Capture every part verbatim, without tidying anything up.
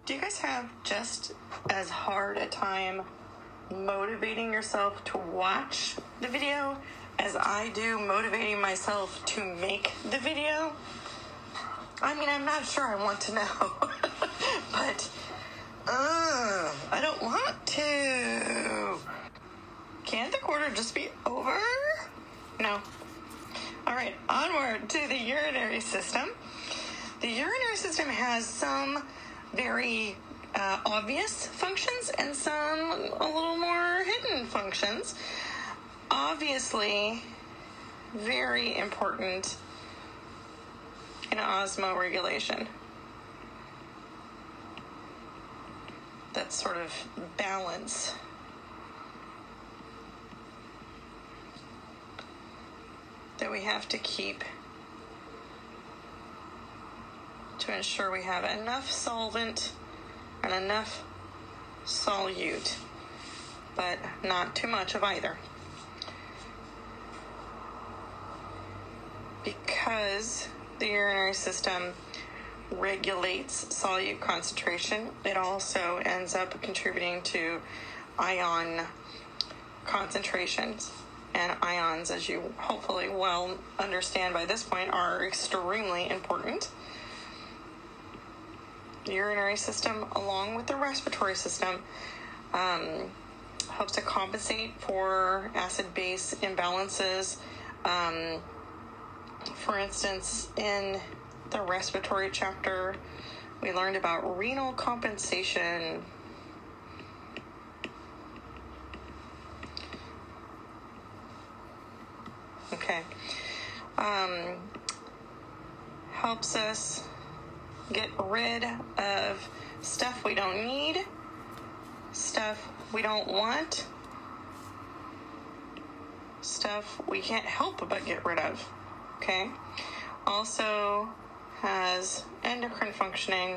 Do you guys have just as hard a time motivating yourself to watch the video as I do motivating myself to make the video? I mean, I'm not sure I want to know, but uh, I don't want to. Can't the quarter just be over? No. All right, onward to the urinary system. The urinary system has some very uh, obvious functions and some a little more hidden functions. Obviously, very important in osmoregulation. That sort of balance. That we have to keep to ensure we have enough solvent and enough solute, but not too much of either. Because the urinary system regulates solute concentration, it also ends up contributing to ion concentrations. And ions, as you hopefully well understand by this point, are extremely important. The urinary system, along with the respiratory system, um, helps to compensate for acid-base imbalances. Um, for instance, in the respiratory chapter, we learned about renal compensation. Okay. Um, helps us get rid of stuff we don't need, stuff we don't want, stuff we can't help but get rid of. Okay. Also has endocrine functioning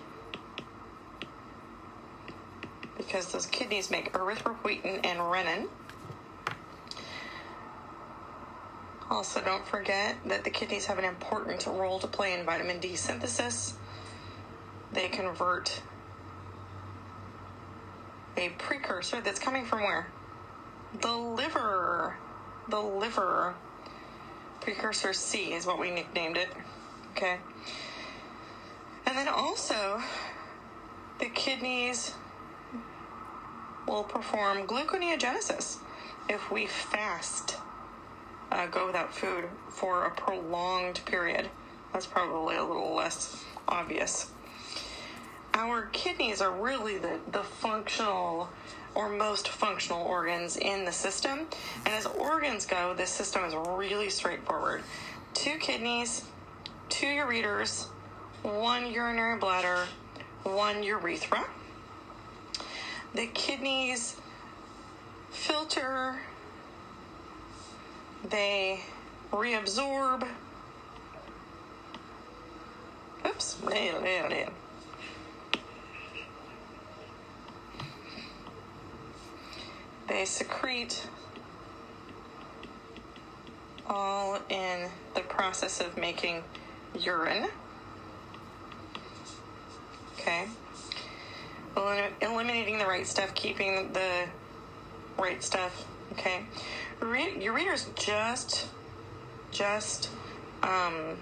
because those kidneys make erythropoietin and renin. Also, don't forget that the kidneys have an important role to play in vitamin D synthesis. They convert a precursor that's coming from where? The liver. The liver. Precursor C is what we nicknamed it. Okay. And then also, the kidneys will perform gluconeogenesis if we fast. Uh, go without food for a prolonged period. That's probably a little less obvious. Our kidneys are really the, the functional or most functional organs in the system. And as organs go, this system is really straightforward. Two kidneys, two ureters, one urinary bladder, one urethra. The kidneys filter, they reabsorb. Oops, nail, nail, nail. They secrete, all in the process of making urine. Okay. Elim- eliminating the right stuff, keeping the right stuff. Okay. Ureters just, just, um,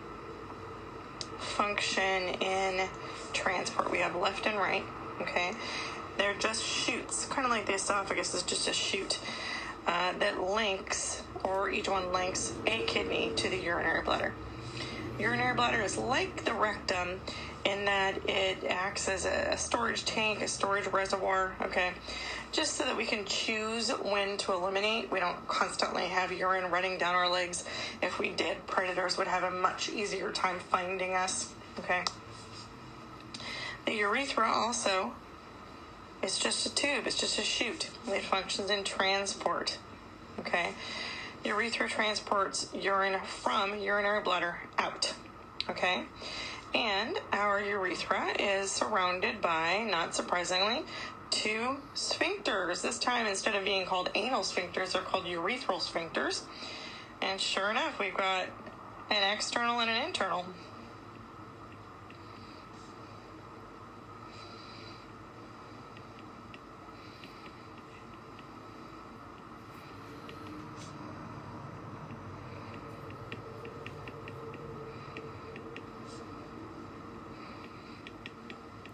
function in transport. We have left and right. Okay. They're just chutes, kind of like the esophagus is just a chute uh, that links, or each one links a kidney to the urinary bladder. Urinary bladder is like the rectum in that it acts as a storage tank, a storage reservoir, okay, just so that we can choose when to eliminate. We don't constantly have urine running down our legs. If we did, predators would have a much easier time finding us, okay. The urethra also, it's just a tube. It's just a chute. It functions in transport. Okay? Urethra transports urine from urinary bladder out. Okay? And our urethra is surrounded by, not surprisingly, two sphincters. This time, instead of being called anal sphincters, they're called urethral sphincters. And sure enough, we've got an external and an internal.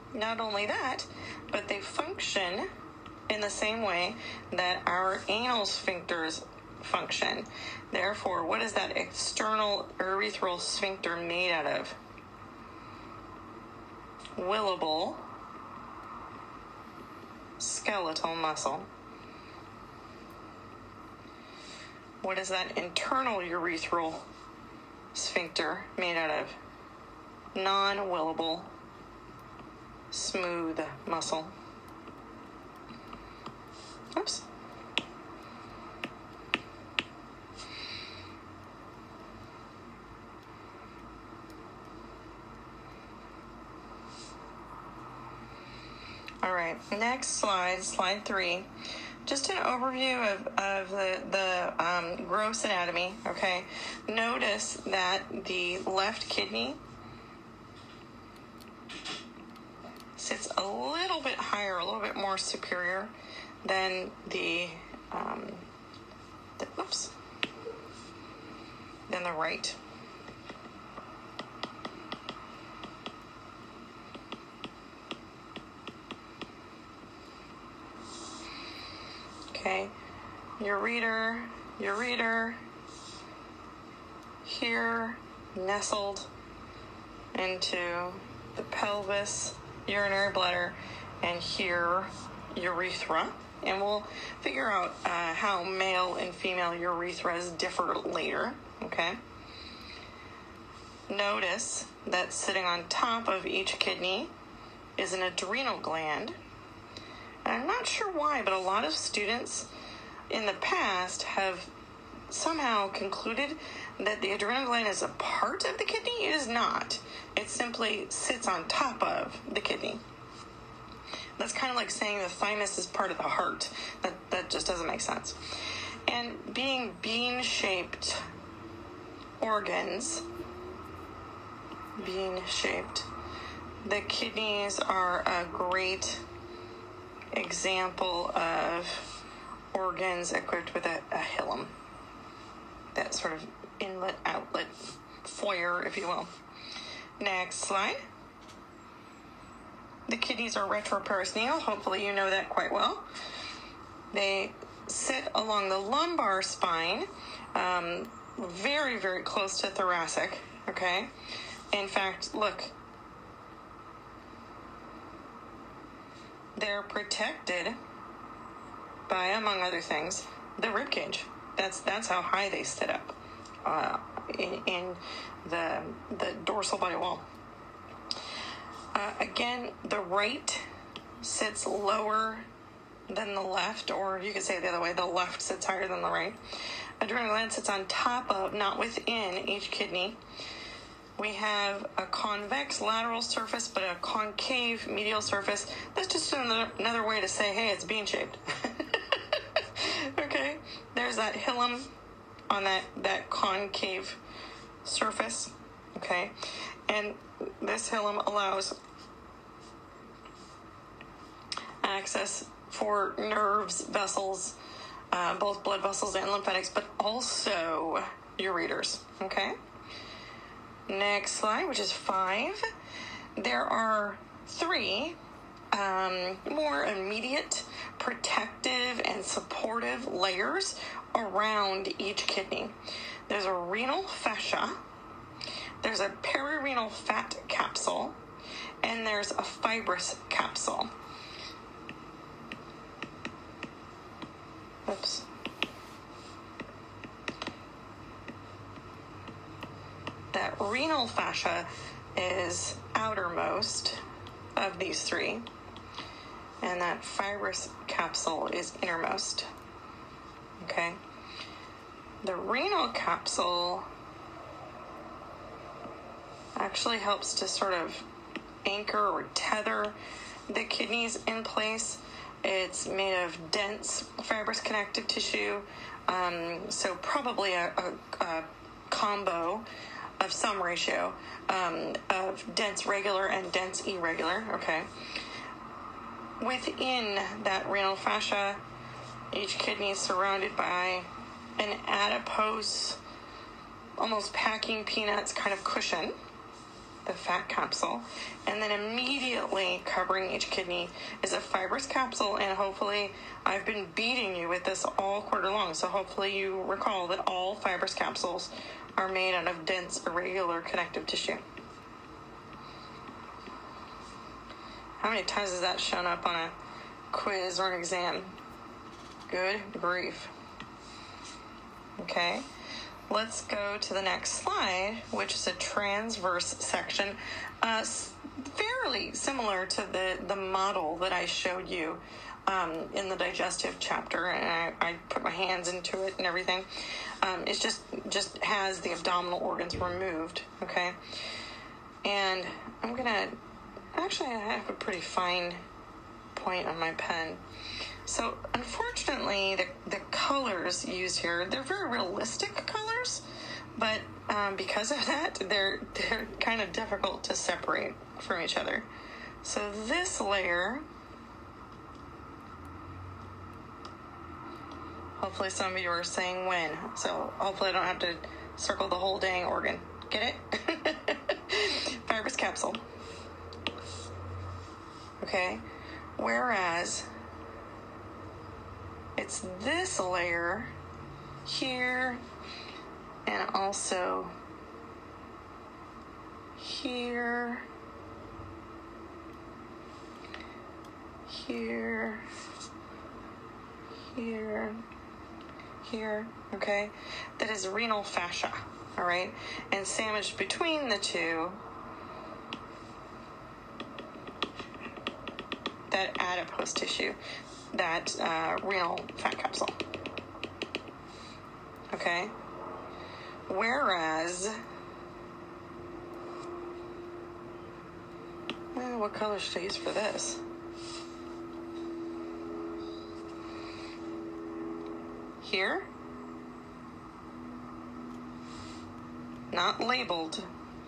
Not only that, but they function in the same way that our anal sphincters function. Therefore, what is that external urethral sphincter made out of? Willable skeletal muscle. What is that internal urethral sphincter made out of? Non-willable smooth muscle. Oops. All right, next slide, slide three. Just an overview of, of the, the um, gross anatomy, okay? Notice that the left kidney sits a little bit higher, a little bit more superior than the, um, the oops, than the right. Okay, ureter, ureter, here, nestled into the pelvis, urinary bladder, and here, urethra. And we'll figure out uh, how male and female urethras differ later, okay? Notice that sitting on top of each kidney is an adrenal gland. And I'm not sure why, but a lot of students in the past have somehow concluded that the adrenal gland is a part of the kidney. It is not. It simply sits on top of the kidney. That's kind of like saying the thymus is part of the heart. That, that just doesn't make sense. And being bean-shaped organs, bean-shaped, the kidneys are a great example of organs equipped with a, a hilum. That sort of inlet, outlet, foyer, if you will. Next slide. The kidneys are retroperitoneal. Hopefully you know that quite well. They sit along the lumbar spine, um, very, very close to thoracic, okay? In fact, look, they're protected by, among other things, the rib cage. That's that's how high they sit up uh, in, in the the dorsal body wall. Uh, again, the right sits lower than the left, or you could say it the other way, the left sits higher than the right. Adrenal gland sits on top of, not within, each kidney. We have a convex lateral surface, but a concave medial surface. That's just another, another way to say, hey, it's bean-shaped. Okay, there's that hilum on that, that concave surface, okay? And this hilum allows access for nerves, vessels, uh, both blood vessels and lymphatics, but also ureters, okay? Next slide, which is five. There are three um, more immediate protective and supportive layers around each kidney. There's a renal fascia, there's a perirenal fat capsule, and there's a fibrous capsule. Oops. That renal fascia is outermost of these three, and that fibrous capsule is innermost. Okay? The renal capsule actually helps to sort of anchor or tether the kidneys in place. It's made of dense fibrous connective tissue, um, so probably a, a, a combo of some ratio um, of dense regular and dense irregular, okay? Within that renal fascia, each kidney is surrounded by an adipose, almost packing peanuts kind of cushion the fat capsule, and then immediately covering each kidney is a fibrous capsule. And hopefully I've been beating you with this all quarter long, so hopefully you recall that all fibrous capsules are made out of dense irregular connective tissue. How many times has that shown up on a quiz or an exam? Good grief. Okay, let's go to the next slide, which is a transverse section, uh, fairly similar to the, the model that I showed you um, in the digestive chapter, and I, I put my hands into it and everything. Um, it just, just has the abdominal organs removed, okay? And I'm going to, actually I have a pretty fine point on my pen. So, unfortunately, the, the colors used here, they're very realistic colors, but um, because of that, they're, they're kind of difficult to separate from each other. So this layer, hopefully some of you are saying when, so hopefully I don't have to circle the whole dang organ. Get it? Fibrous capsule. Okay, whereas it's this layer here and also here, here, here, here, okay? That is renal fascia, all right? And sandwiched between the two, that adipose tissue, that uh, renal fat capsule. Okay? Whereas, eh, what color should I use for this? Here? Not labeled.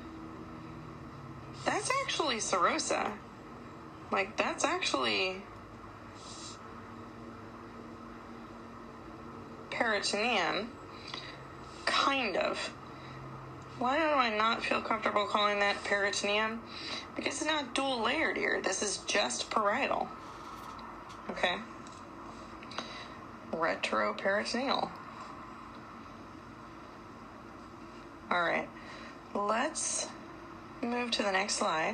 That's actually serosa. Like, that's actually peritoneum, kind of. Why do I not feel comfortable calling that peritoneum? Because it's not dual layered here. This is just parietal. Okay? Retroperitoneal. All right. Let's move to the next slide,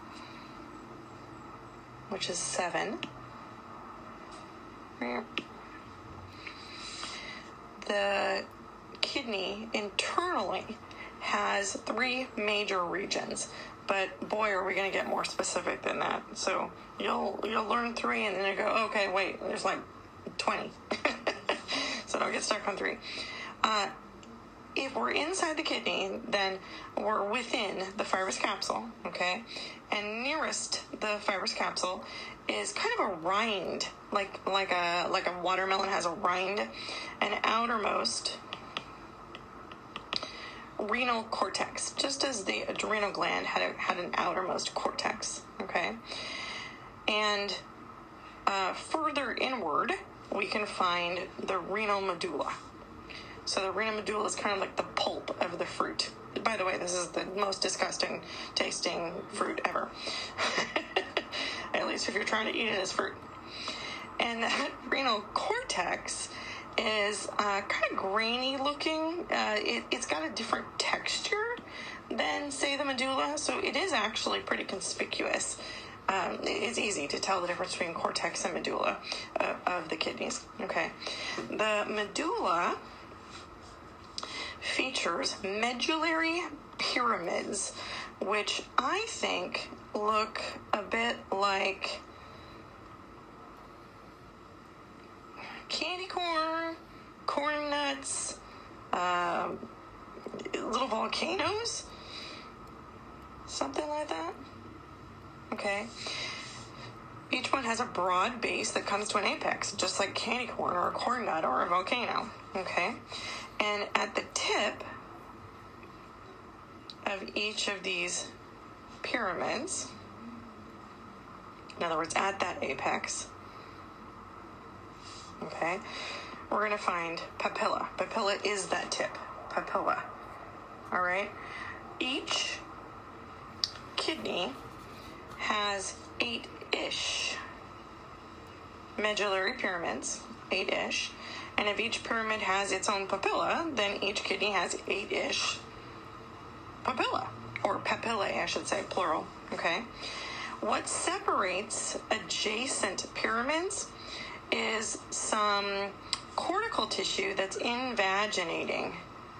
which is seven. The kidney internally has three major regions, but boy, are we going to get more specific than that. So you'll you'll learn three, and then you go, okay, wait, there's like twenty. So don't get stuck on three. Uh, if we're inside the kidney, then we're within the fibrous capsule, okay? And nearest the fibrous capsule is kind of a rind, like like a like a watermelon has a rind, and outermost renal cortex, just as the adrenal gland had a, had an outermost cortex, okay? And uh, further inward, we can find the renal medulla. So the renal medulla is kind of like the pulp of the fruit. By the way, this is the most disgusting tasting fruit ever. At least if you're trying to eat it as fruit. And that renal cortex is uh, kind of grainy looking. Uh, it, it's got a different texture than, say, the medulla, so it is actually pretty conspicuous. Um, it's easy to tell the difference between cortex and medulla uh, of the kidneys. Okay, the medulla features medullary pyramids, which I think look a bit like candy corn, corn nuts, uh, little volcanoes, something like that. Okay. Each one has a broad base that comes to an apex, just like candy corn or a corn nut or a volcano. Okay. And at the tip of each of these pyramids, in other words, at that apex, okay, we're going to find papilla. Papilla is that tip. Papilla. All right. Each kidney has eight-ish medullary pyramids, eight-ish, and if each pyramid has its own papilla, then each kidney has eight-ish papilla, or papillae, I should say, plural, okay? What separates adjacent pyramids is some cortical tissue that's invaginating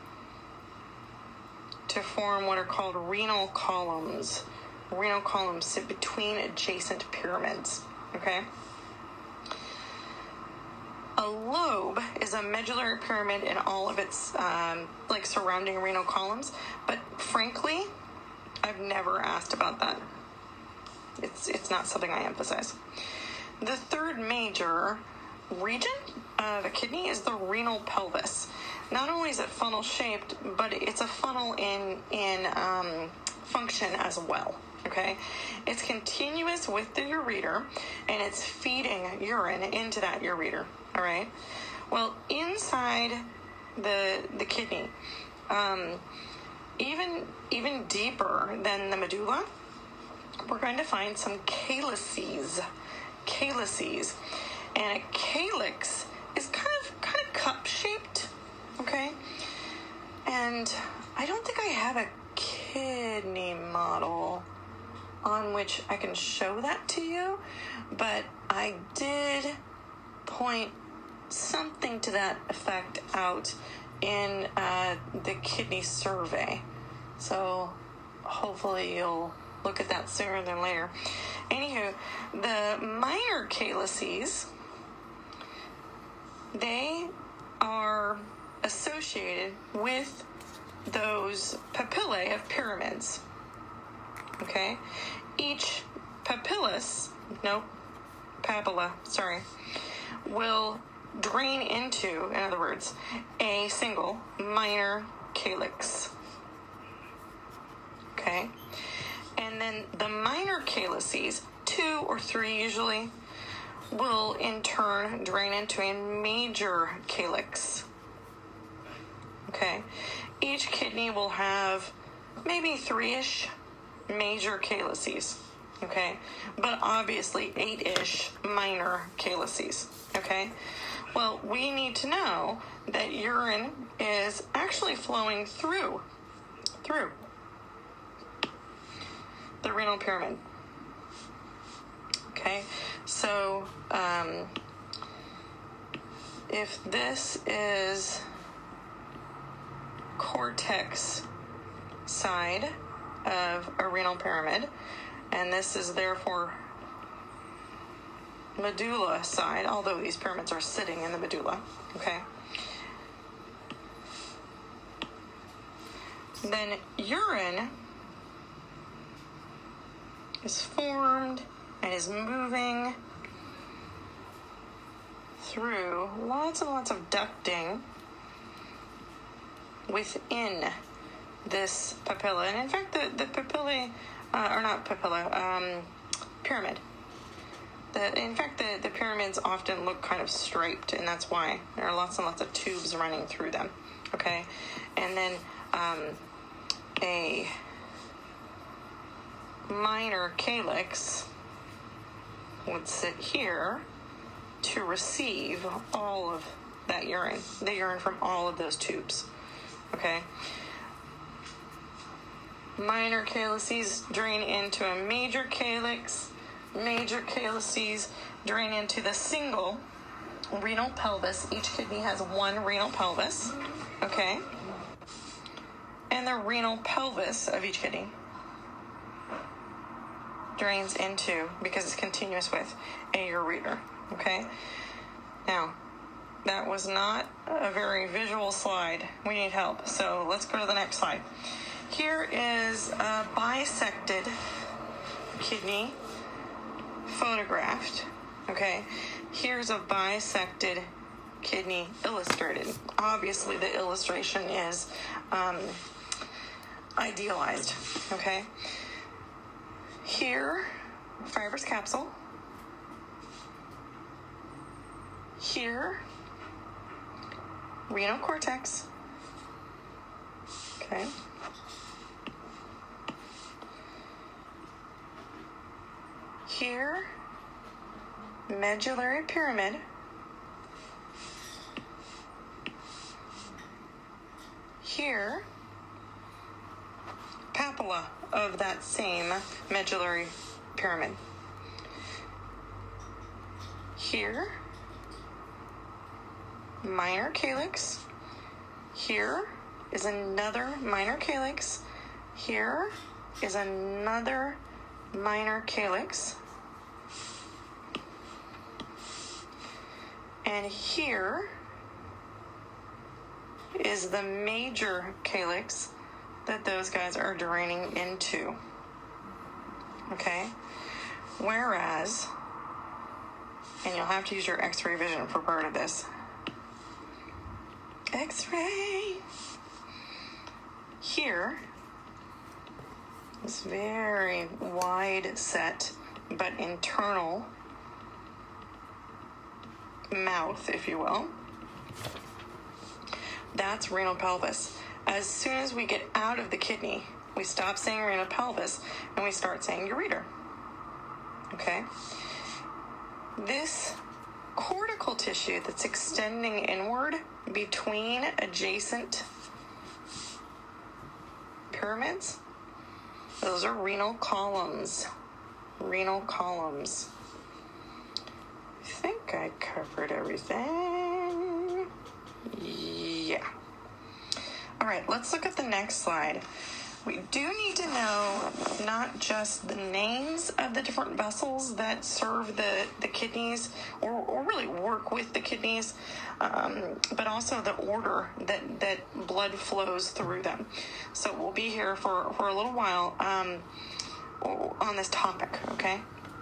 to form what are called renal columns. Renal columns sit between adjacent pyramids, okay? A lobe is a medullary pyramid in all of its, um, like, surrounding renal columns, but frankly, I've never asked about that. It's, it's not something I emphasize. The third major region of a kidney is the renal pelvis. Not only is it funnel-shaped, but it's a funnel in, in um, function as well, okay? It's continuous with the ureter, and it's feeding urine into that ureter, all right? Well, inside the, the kidney, um, even, even deeper than the medulla, we're going to find some calyces. Calyces. And a calyx is kind of kind of cup-shaped, okay? And I don't think I have a kidney model on which I can show that to you, but I did point something to that effect out in uh, the kidney survey. So hopefully you'll look at that sooner than later. Anywho, the minor calyces, they are associated with those papillae of pyramids. Okay? Each papillus, no, papilla, sorry, will drain into, in other words, a single minor calyx. Okay? And then the minor calyces, two or three usually, will in turn drain into a major calyx. Okay? Each kidney will have maybe three-ish major calyces. Okay? But obviously eight-ish minor calyces. Okay? Well, we need to know that urine is actually flowing through, through the renal pyramid. Okay, so um, if this is cortex side of a renal pyramid, and this is therefore medulla side, although these pyramids are sitting in the medulla, okay, then urine is formed and is moving through lots and lots of ducting within this papilla. And in fact, the, the papillae, uh, or not papilla, um, pyramid. The, in fact, the, the pyramids often look kind of striped, and that's why. There are lots and lots of tubes running through them, okay? And then um, a minor calyx would sit here to receive all of that urine, the urine from all of those tubes, okay? Minor calyces drain into a major calyx. Major calyces drain into the single renal pelvis. Each kidney has one renal pelvis, okay? And the renal pelvis of each kidney drains into, because it's continuous with, a ureter, okay? Now, that was not a very visual slide. We need help, so let's go to the next slide. Here is a bisected kidney photographed, okay? Here's a bisected kidney illustrated. Obviously, the illustration is um, idealized, okay? Here, fibrous capsule. Here, renal cortex. Okay. Here, medullary pyramid. Here, papilla of that same medullary pyramid. Here, minor calyx. Here is another minor calyx. Here is another minor calyx. And here is the major calyx that those guys are draining into. Okay? Whereas, and you'll have to use your x-ray vision for part of this. X-ray! Here, this very wide set but internal mouth, if you will. That's renal pelvis. As soon as we get out of the kidney, we stop saying renal pelvis and we start saying ureter. Okay? This cortical tissue that's extending inward between adjacent pyramids, those are renal columns. Renal columns. I think I covered everything. Yeah. All right, let's look at the next slide. We do need to know not just the names of the different vessels that serve the, the kidneys or, or really work with the kidneys, um, but also the order that, that blood flows through them. So we'll be here for, for a little while um, on this topic, okay?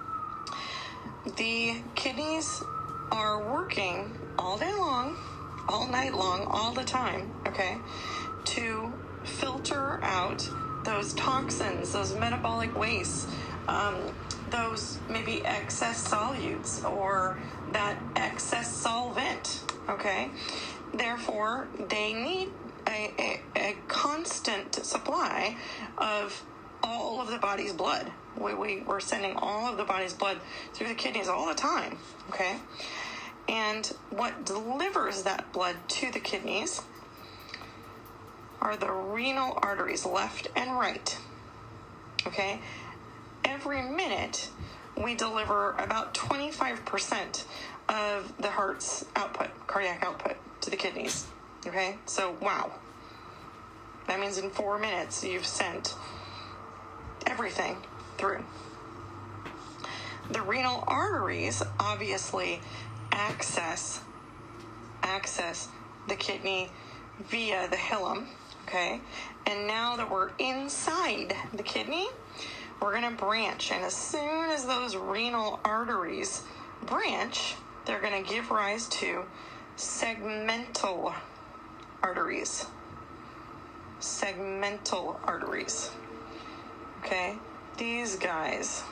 The kidneys are working all day long, all night long, all the time, okay, to filter out those toxins, those metabolic wastes, um, those maybe excess solutes or that excess solvent, okay? Therefore, they need a, a, a constant supply of all of the body's blood. We, we, we're sending all of the body's blood through the kidneys all the time, okay? And what delivers that blood to the kidneys are the renal arteries, left and right, okay? Every minute, we deliver about twenty-five percent of the heart's output, cardiac output, to the kidneys, okay? So, wow. That means in four minutes, you've sent everything through. The renal arteries obviously access, access the kidney via the hilum, okay? And now that we're inside the kidney, we're going to branch. And as soon as those renal arteries branch, they're going to give rise to segmental arteries. Segmental arteries. Okay? These guys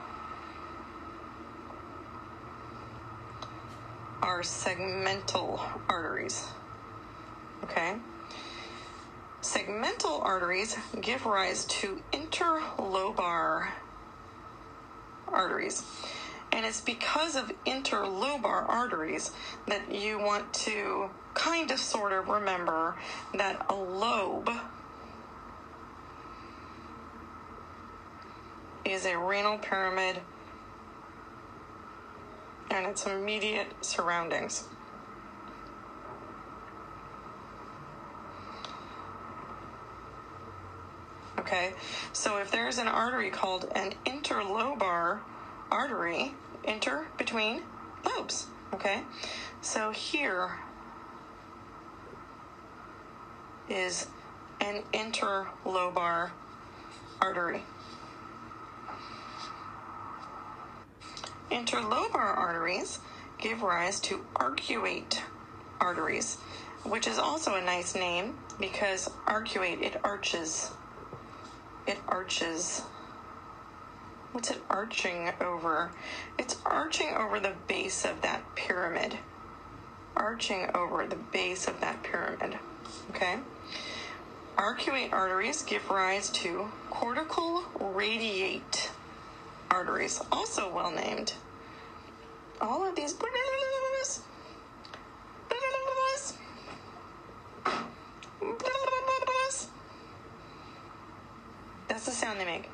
are segmental arteries. Okay? Segmental arteries give rise to interlobar arteries. And it's because of interlobar arteries that you want to kind of sort of remember that a lobe is a renal pyramid and its immediate surroundings. Okay, so if there's an artery called an interlobar artery, inter, between lobes, okay? So here is an interlobar artery. Interlobar arteries give rise to arcuate arteries, which is also a nice name because arcuate, it arches. It arches. What's it arching over? It's arching over the base of that pyramid. Arching over the base of that pyramid. Okay? Arcuate arteries give rise to cortical radiate arteries, also well named. All of these that's the sound they make.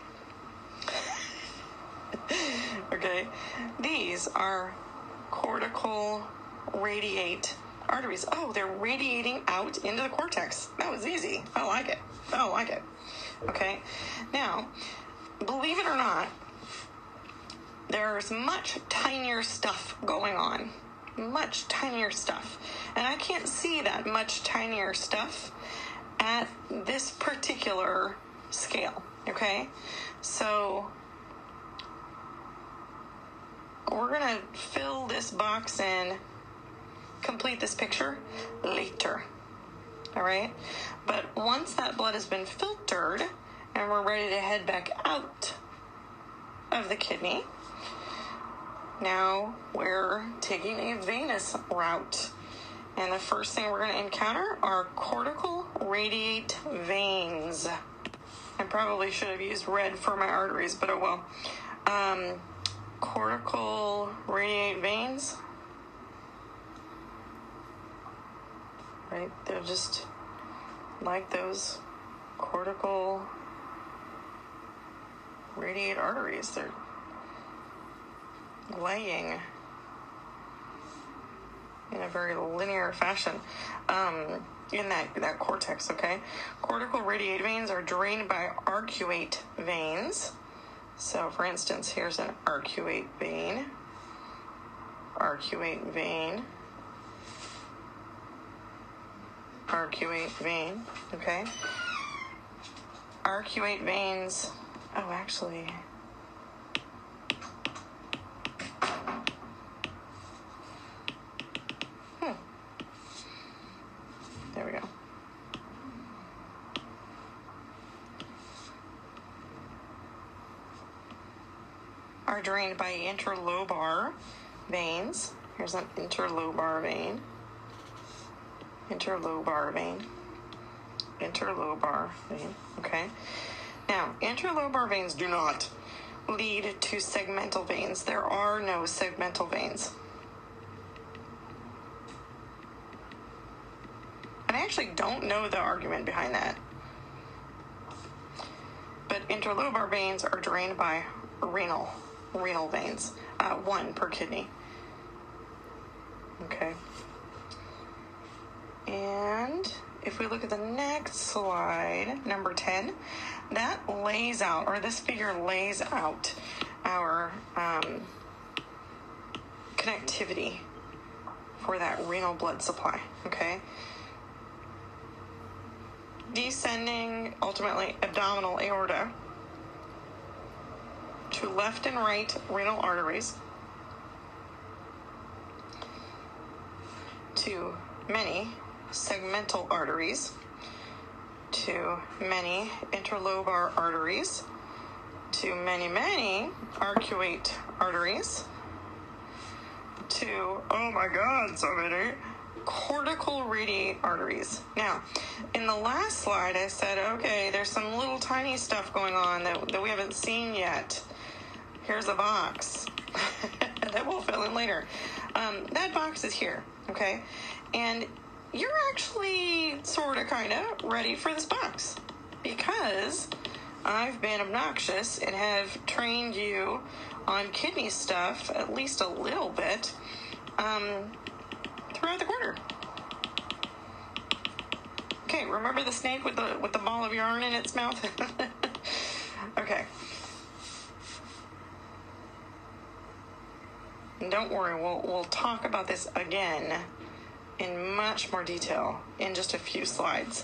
Okay, these are cortical radiate arteries. Oh, they're radiating out into the cortex. That was easy. I like it. I like it. Okay, now, believe it or not, there's much tinier stuff going on. Much tinier stuff. And I can't see that much tinier stuff at this particular scale. Okay? So, we're going to fill this box in, complete this picture later. All right? But once that blood has been filtered and we're ready to head back out of the kidney, now we're taking a venous route. And the first thing we're going to encounter are cortical radiate veins. I probably should have used red for my arteries, but oh well. Um, cortical radiate veins. Right? They're just like those cortical radiate arteries. They're laying in a very linear fashion um, in that, that cortex, okay? Cortical radiate veins are drained by arcuate veins. So, for instance, here's an arcuate vein. Arcuate vein. Arcuate vein, okay? Arcuate veins, oh, actually... There we go. Are drained by interlobar veins. Here's an interlobar vein. Interlobar vein. Interlobar vein. Okay. Now, interlobar veins do not lead to segmental veins. There are no segmental veins. I actually don't know the argument behind that. But interlobar veins are drained by renal, renal veins, uh, one per kidney. Okay. And if we look at the next slide, number ten, that lays out, or this figure lays out our um, connectivity for that renal blood supply, okay? Descending, ultimately, abdominal aorta to left and right renal arteries to many segmental arteries to many interlobar arteries to many, many arcuate arteries to, oh my God, so many cortical radiate arteries. Now, in the last slide, I said, okay, there's some little tiny stuff going on that, that we haven't seen yet. Here's a box that we'll fill in later. Um, that box is here, okay? And you're actually sort of kind of ready for this box because I've been obnoxious and have trained you on kidney stuff at least a little bit um, throughout the quarter. Okay, remember the snake with the with the ball of yarn in its mouth? Okay. And don't worry, we'll we'll talk about this again in much more detail in just a few slides.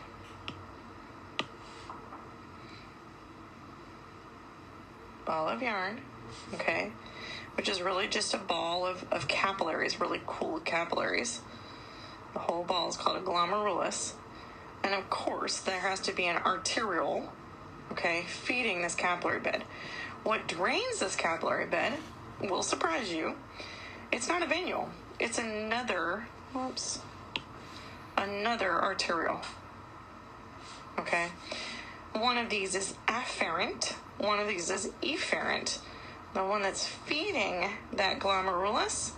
Ball of yarn, okay, which is really just a ball of, of capillaries, really cool capillaries. The whole ball is called a glomerulus. And of course, there has to be an arteriole, okay, feeding this capillary bed. What drains this capillary bed will surprise you. It's not a venule. It's another, oops, another arteriole, okay? One of these is afferent, one of these is efferent. The one that's feeding that glomerulus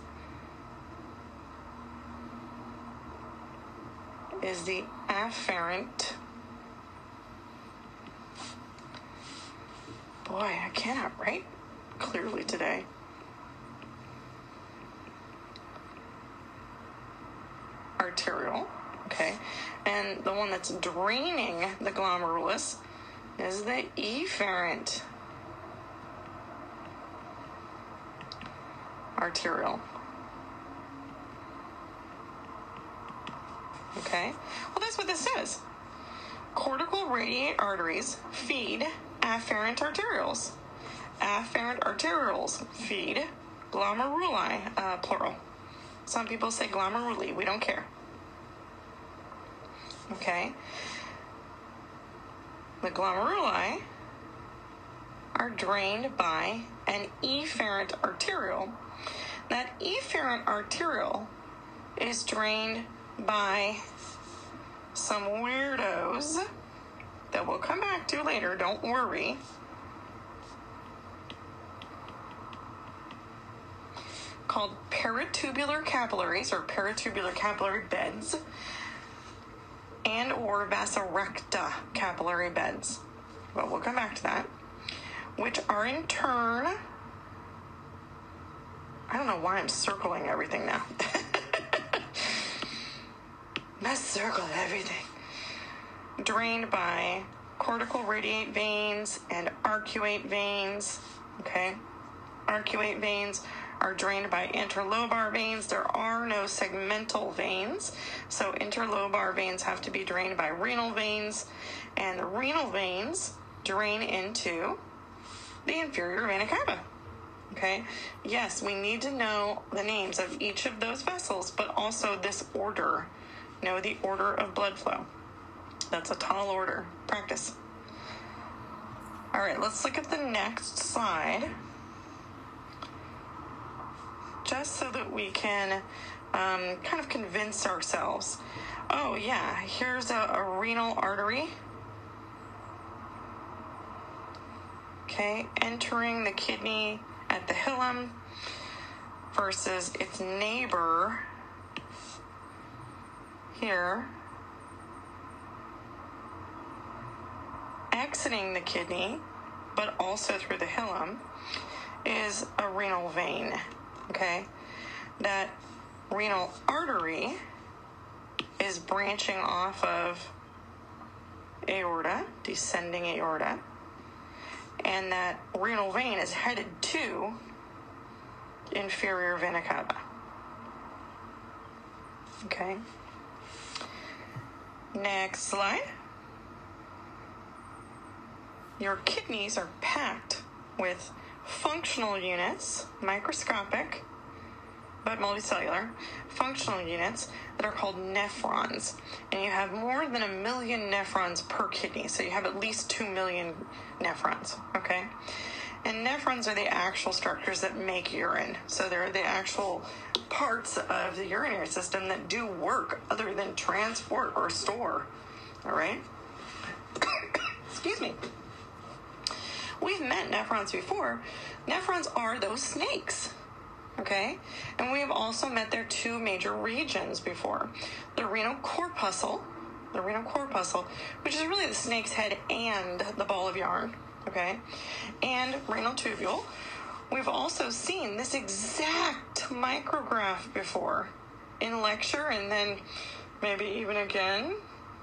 is the afferent. Boy, I cannot write clearly today. Arterial, okay, and the one that's draining the glomerulus is the efferent. Arterial. Okay, well, that's what this says. Cortical radiate arteries feed afferent arterioles. Afferent arterioles feed glomeruli, uh, plural. Some people say glomeruli. We don't care. Okay. The glomeruli are drained by an efferent arteriole. That efferent arteriole is drained by some weirdos that we'll come back to later. Don't worry. Called peritubular capillaries or peritubular capillary beds and or vasa recta capillary beds. But we'll come back to that. Which are in turn, I don't know why I'm circling everything now. Let's circle everything. Drained by cortical radiate veins and arcuate veins. Okay? Arcuate veins are drained by interlobar veins. There are no segmental veins, so interlobar veins have to be drained by renal veins, and the renal veins drain into the inferior vena cava. Okay? Yes, we need to know the names of each of those vessels, but also this order. Know the order of blood flow. That's a tall order. Practice. All right, let's look at the next slide. Just so that we can um, kind of convince ourselves. Oh, yeah, here's a, a renal artery. Okay, entering the kidney at the hilum versus its neighbor here, exiting the kidney, but also through the hilum, is a renal vein. Okay, that renal artery is branching off of aorta, descending aorta, and that renal vein is headed to inferior vena cava. Okay. Next slide. Your kidneys are packed with functional units, microscopic, but multicellular, functional units that are called nephrons. And you have more than a million nephrons per kidney, so you have at least two million nephrons, okay? And nephrons are the actual structures that make urine. So they're the actual parts of the urinary system that do work other than transport or store, all right? Excuse me. We've met nephrons before. Nephrons are those snakes, okay? And we have also met their two major regions before. The renal corpuscle, the renal corpuscle, which is really the snake's head and the ball of yarn, okay? And renal tubule. We've also seen this exact micrograph before in lecture and then maybe even again.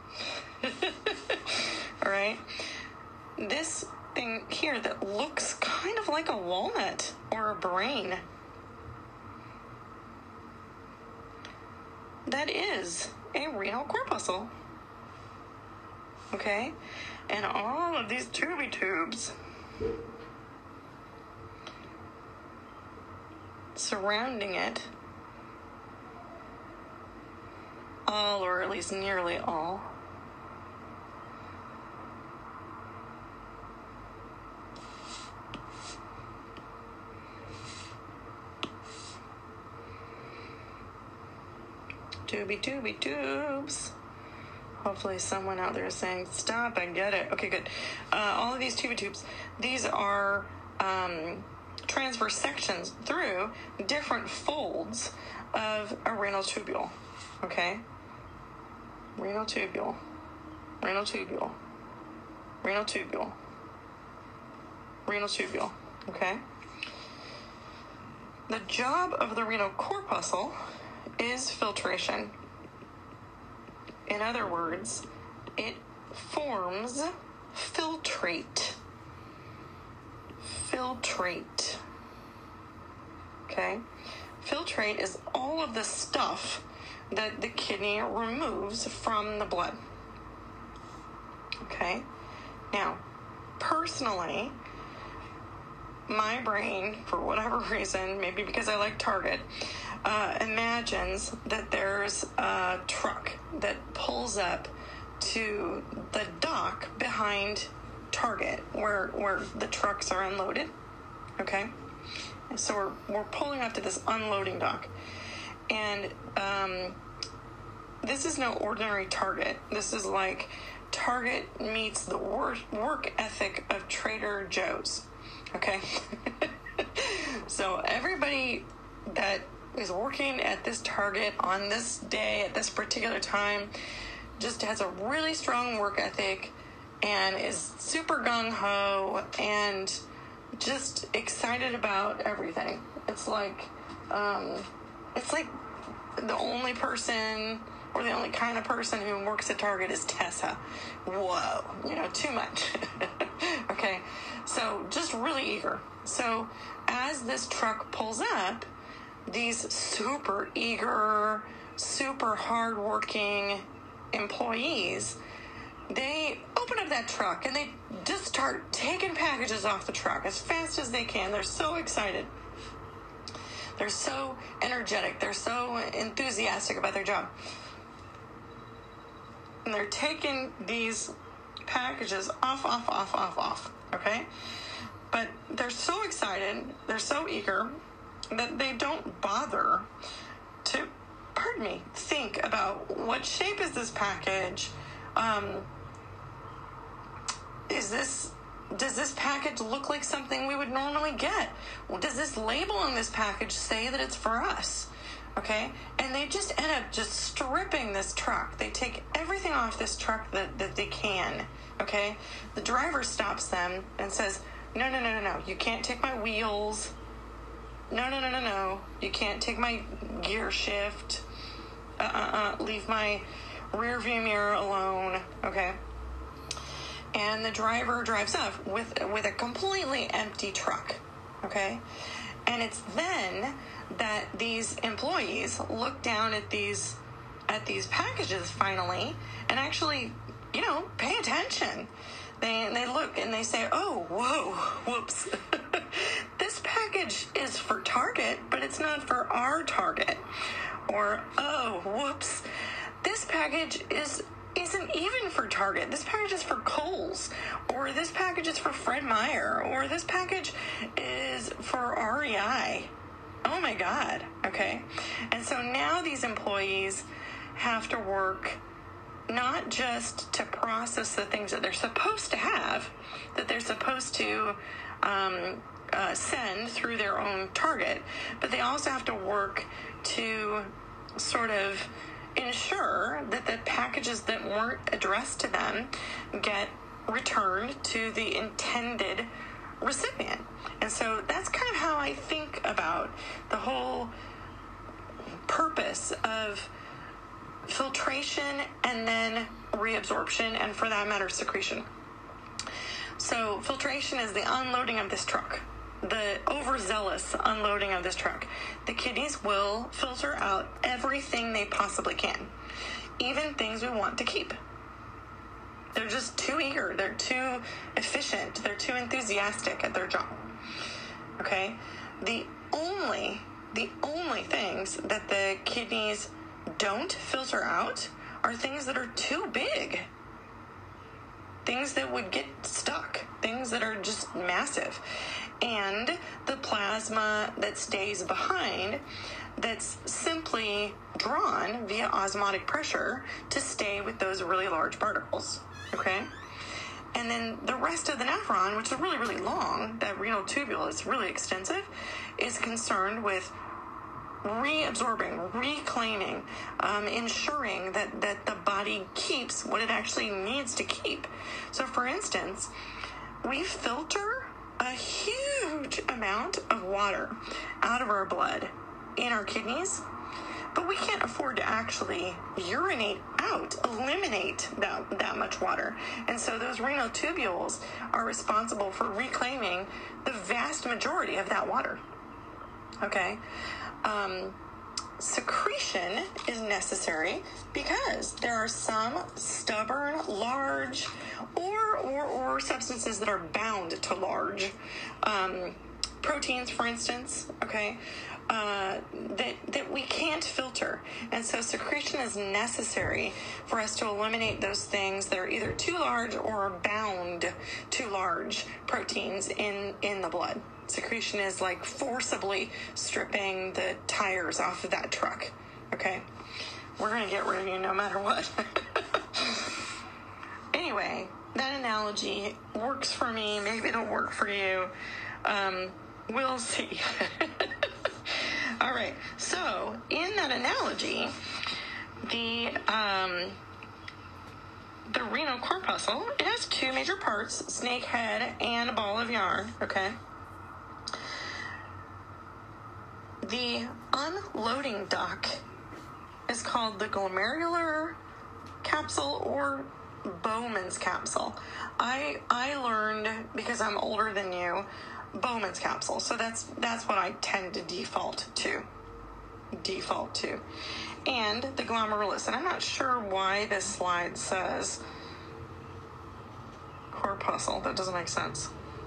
All right? This thing here that looks kind of like a walnut or a brain, that is a renal corpuscle. Okay? And all of these tubey tubes surrounding it, all or at least nearly all, tubey tubey tubes Hopefully someone out there is saying, stop, I get it. Okay, good. Uh, all of these tuba tubes, these are um, transverse sections through different folds of a renal tubule. Okay? Renal tubule. Renal tubule. Renal tubule. Renal tubule. Okay? The job of the renal corpuscle is filtration. In other words, it forms filtrate. Filtrate. Okay? Filtrate is all of the stuff that the kidney removes from the blood. Okay? Now, personally, my brain, for whatever reason, maybe because I like Target, uh, imagines that there's a truck that pulls up to the dock behind Target where where the trucks are unloaded. Okay? And so we're, we're pulling up to this unloading dock. And um, this is no ordinary Target. This is like Target meets the work, work ethic of Trader Joe's. Okay? So everybody that is working at this Target on this day, at this particular time, just has a really strong work ethic and is super gung-ho and just excited about everything. It's like, um, it's like the only person or the only kind of person who works at Target is Tessa. Whoa, you know, too much. Okay, so just really eager. So as this truck pulls up, these super eager, super hardworking employees, they open up that truck and they just start taking packages off the truck as fast as they can. They're so excited. They're so energetic. They're so enthusiastic about their job. And they're taking these packages off, off, off, off, off. Okay? But they're so excited, they're so eager, that they don't bother to, pardon me, think about what shape is this package? Um, is this, does this package look like something we would normally get? Does this label on this package say that it's for us? Okay? And they just end up just stripping this truck. They take everything off this truck that, that they can. Okay? The driver stops them and says, no, no, no, no, no. You can't take my wheels. No, no, no, no, no. You can't take my gear shift. Uh-uh-uh. Leave my rear view mirror alone. Okay? And the driver drives off with, with a completely empty truck. Okay? And it's then that these employees look down at these at these packages finally and actually, you know, pay attention. They they look and they say, oh, whoa, whoops. This package is for Target, but it's not for our Target. Or, oh, whoops. This package is isn't even for Target. This package is for Kohl's. Or this package is for Fred Meyer. Or this package is for R E I. Oh my God. Okay. And so now these employees have to work not just to process the things that they're supposed to have, that they're supposed to um, uh, send through their own Target, but they also have to work to sort of ensure that the packages that weren't addressed to them get returned to the intended recipient. And so that's kind of how I think about the whole purpose of filtration and then reabsorption, and for that matter, secretion. So filtration is the unloading of this truck, the overzealous unloading of this truck. The kidneys will filter out everything they possibly can, even things we want to keep. They're just too eager. They're too efficient. They're too enthusiastic at their job. Okay? The only, the only things that the kidneys don't filter out are things that are too big. things that would get stuck, things that are just massive. And the plasma that stays behind, that's simply drawn via osmotic pressure to stay with those really large particles, okay? And then the rest of the nephron, which is really, really long, that renal tubule is really extensive, is concerned with reabsorbing, reclaiming, um, ensuring that, that the body keeps what it actually needs to keep. So, for instance, we filter a huge amount of water out of our blood in our kidneys, but we can't afford to actually urinate out, eliminate that, that much water. And so those renal tubules are responsible for reclaiming the vast majority of that water. Okay? Um, secretion is necessary because there are some stubborn, large, or, or, or substances that are bound to large um, proteins, for instance, okay, uh, that, that we can't filter. And so secretion is necessary for us to eliminate those things that are either too large or are bound to large proteins in, in the blood. Secretion is like forcibly stripping the tires off of that truck, okay? We're going to get rid of you no matter what. Anyway, that analogy works for me. Maybe it'll work for you. Um, we'll see. All right. So, in that analogy, the um, the renal corpuscle, it has two major parts, snake head and a ball of yarn, okay? The unloading duct is called the glomerular capsule or Bowman's capsule. I I learned, because I'm older than you, Bowman's capsule. So that's that's what I tend to default to. Default to. And the glomerulus. And I'm not sure why this slide says corpuscle. That doesn't make sense.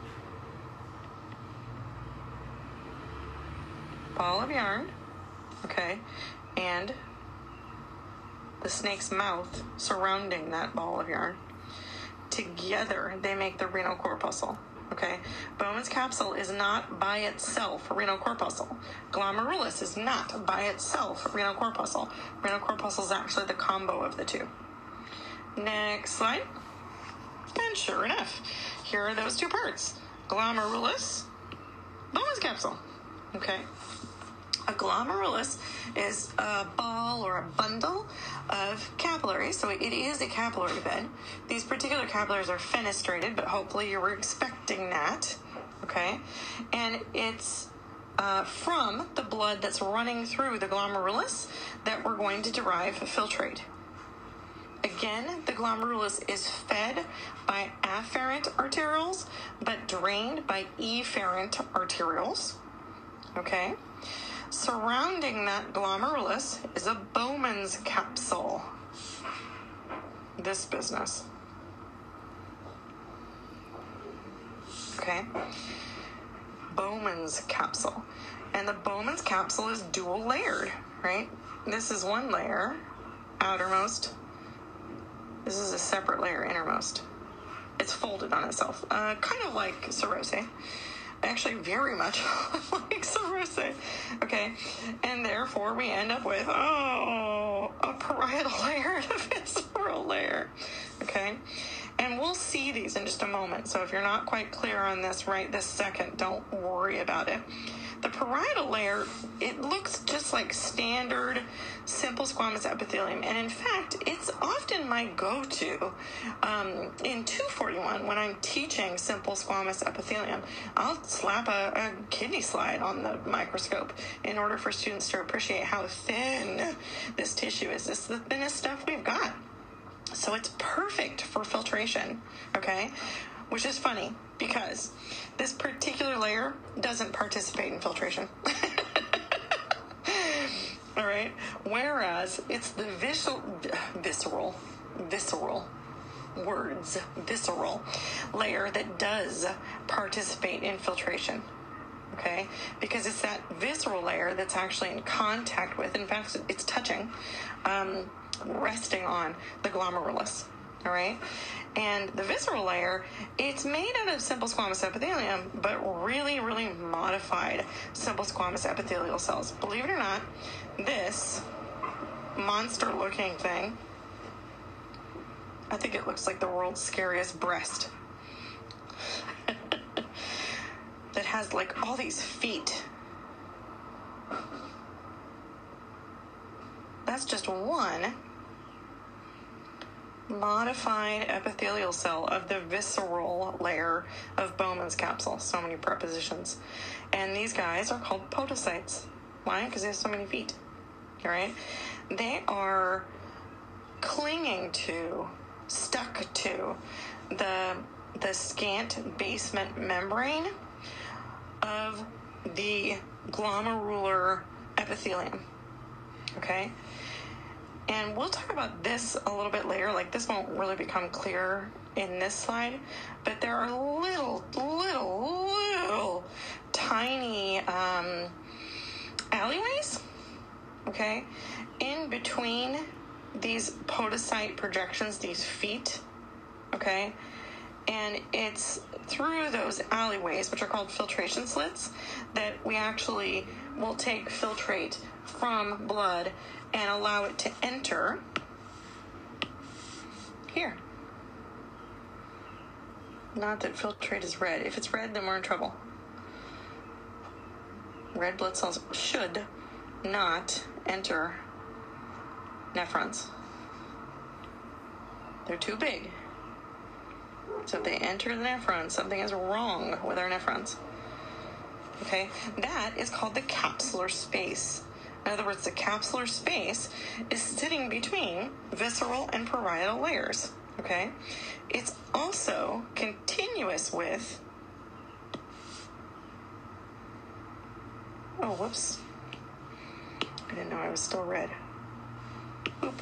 Ball of yarn, okay, and the snake's mouth surrounding that ball of yarn. Together, they make the renal corpuscle, okay? Bowman's capsule is not by itself a renal corpuscle. Glomerulus is not by itself a renal corpuscle. Renal corpuscle is actually the combo of the two. Next slide. And sure enough, here are those two parts. Glomerulus, Bowman's capsule, okay? A glomerulus is a ball or a bundle of capillaries, so it is a capillary bed. These particular capillaries are fenestrated, but hopefully you were expecting that, okay? And it's uh, from the blood that's running through the glomerulus that we're going to derive filtrate. Again, the glomerulus is fed by afferent arterioles, but drained by efferent arterioles, okay? Surrounding that glomerulus is a Bowman's capsule. This business. Okay? Bowman's capsule. And the Bowman's capsule is dual layered, right? This is one layer, outermost. This is a separate layer, innermost. It's folded on itself, uh, kind of like serose. Actually, very much like serose. Okay, and therefore we end up with, oh, a parietal layer and a visceral layer. Okay, and we'll see these in just a moment. So if you're not quite clear on this right this second, don't worry about it. The parietal layer, it looks just like standard simple squamous epithelium. And in fact, it's often my go-to um, in two forty-one when I'm teaching simple squamous epithelium. I'll slap a, a kidney slide on the microscope in order for students to appreciate how thin this tissue is. This is the thinnest stuff we've got. So it's perfect for filtration, okay? Which is funny because this particular layer doesn't participate in filtration. All right. Whereas it's the visceral, visceral, visceral words, visceral layer that does participate in filtration. Okay. Because it's that visceral layer that's actually in contact with, in fact, it's touching, um, resting on the glomerulus. all right? And the visceral layer, it's made out of simple squamous epithelium, but really, really modified simple squamous epithelial cells. Believe it or not, this monster-looking thing, I think it looks like the world's scariest breast, that has like all these feet. That's just one modified epithelial cell of the visceral layer of Bowman's capsule. So many prepositions. And these guys are called podocytes. Why? Because they have so many feet. All right? They are clinging to, stuck to the, the scant basement membrane of the glomerular epithelium. Okay? And we'll talk about this a little bit later. Like, this won't really become clear in this slide, but there are little, little, little tiny um, alleyways, okay, in between these podocyte projections, these feet, okay, and it's through those alleyways, which are called filtration slits, that we actually will take filtrate from blood and allow it to enter here. Not that filtrate is red. If it's red, then we're in trouble. Red blood cells should not enter nephrons. They're too big. So if they enter the nephrons, something is wrong with our nephrons. Okay? That is called the capsular space. In other words, the capsular space is sitting between visceral and parietal layers, okay? It's also continuous with, oh, whoops. I didn't know I was still red. Oop.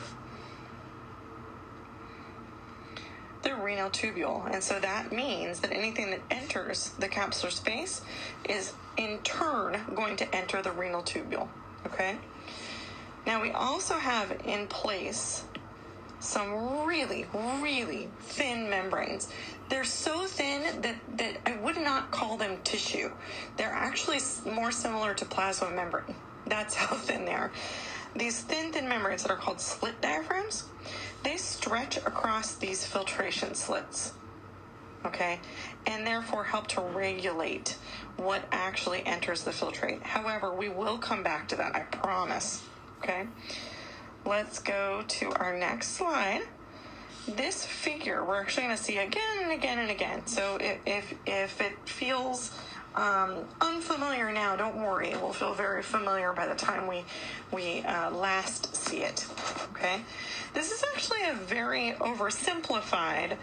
The renal tubule. And so that means that anything that enters the capsular space is in turn going to enter the renal tubule. Okay? Now we also have in place some really, really thin membranes. They're so thin that, that I would not call them tissue. They're actually more similar to plasma membrane. That's how thin they are. These thin, thin membranes that are called slit diaphragms, they stretch across these filtration slits. Okay, and therefore help to regulate what actually enters the filtrate. However, we will come back to that, I promise. Okay, let's go to our next slide. This figure we're actually going to see again and again and again. So if if, if it feels um, unfamiliar now, don't worry. It will feel very familiar by the time we we uh, last see it. Okay, this is actually a very oversimplified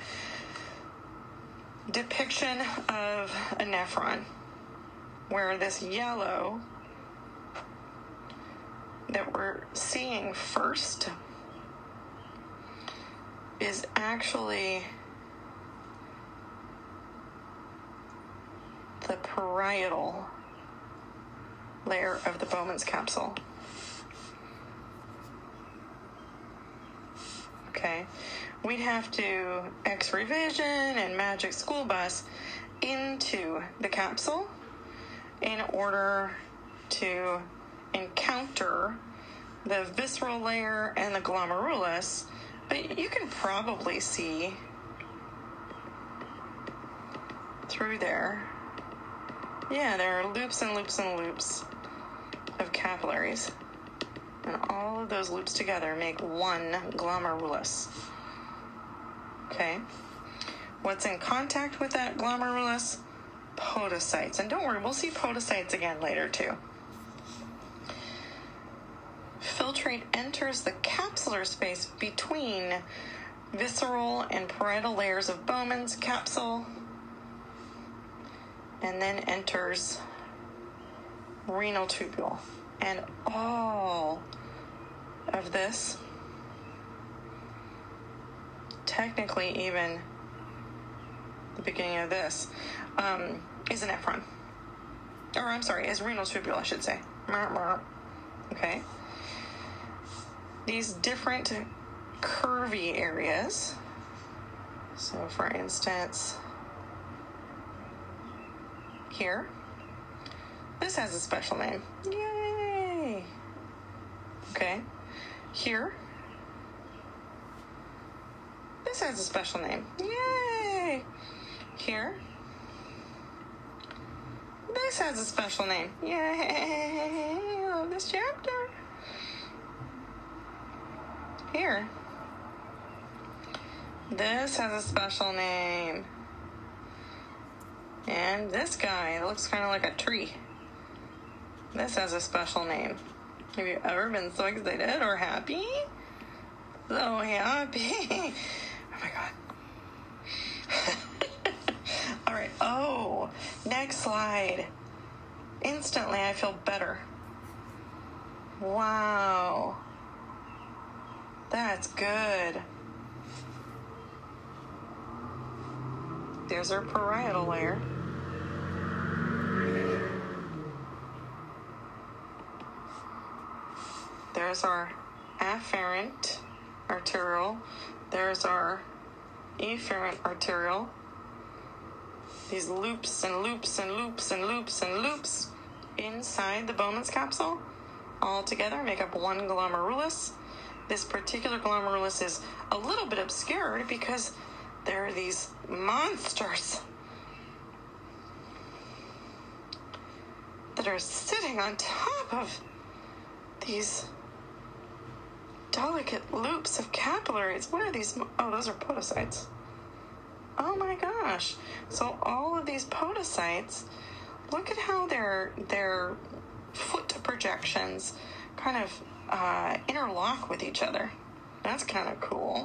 depiction of a nephron, where this yellow that we're seeing first is actually the parietal layer of the Bowman's capsule. Okay, we'd have to X-ray vision and magic school bus into the capsule in order to encounter the visceral layer and the glomerulus, but you can probably see through there. Yeah, there are loops and loops and loops of capillaries. And all of those loops together make one glomerulus. Okay. What's in contact with that glomerulus? Podocytes. And don't worry, we'll see podocytes again later too. Filtrate enters the capsular space between visceral and parietal layers of Bowman's capsule, and then enters renal tubule. And all of this, technically even the beginning of this, um, is an nephron. Or I'm sorry, is renal tubule, I should say. Okay. These different curvy areas So for instance, here, this has a special name. Yay! Okay. Here, this has a special name. Yay! Here, this has a special name. Yay! I love this chapter. Here, this has a special name. And this guy, it looks kind of like a tree. This has a special name. Have you ever been so excited or happy? So happy. Oh my God. All right. Oh, next slide. Instantly, I feel better. Wow. That's good. There's our parietal layer. There's our afferent arteriole. There's our efferent arteriole. These loops and loops and loops and loops and loops inside the Bowman's capsule all together make up one glomerulus. This particular glomerulus is a little bit obscured because there are these monsters that are sitting on top of these delicate loops of capillaries. What are these? Oh, those are podocytes. Oh my gosh. So all of these podocytes, look at how their their foot projections kind of uh, interlock with each other. That's kind of cool.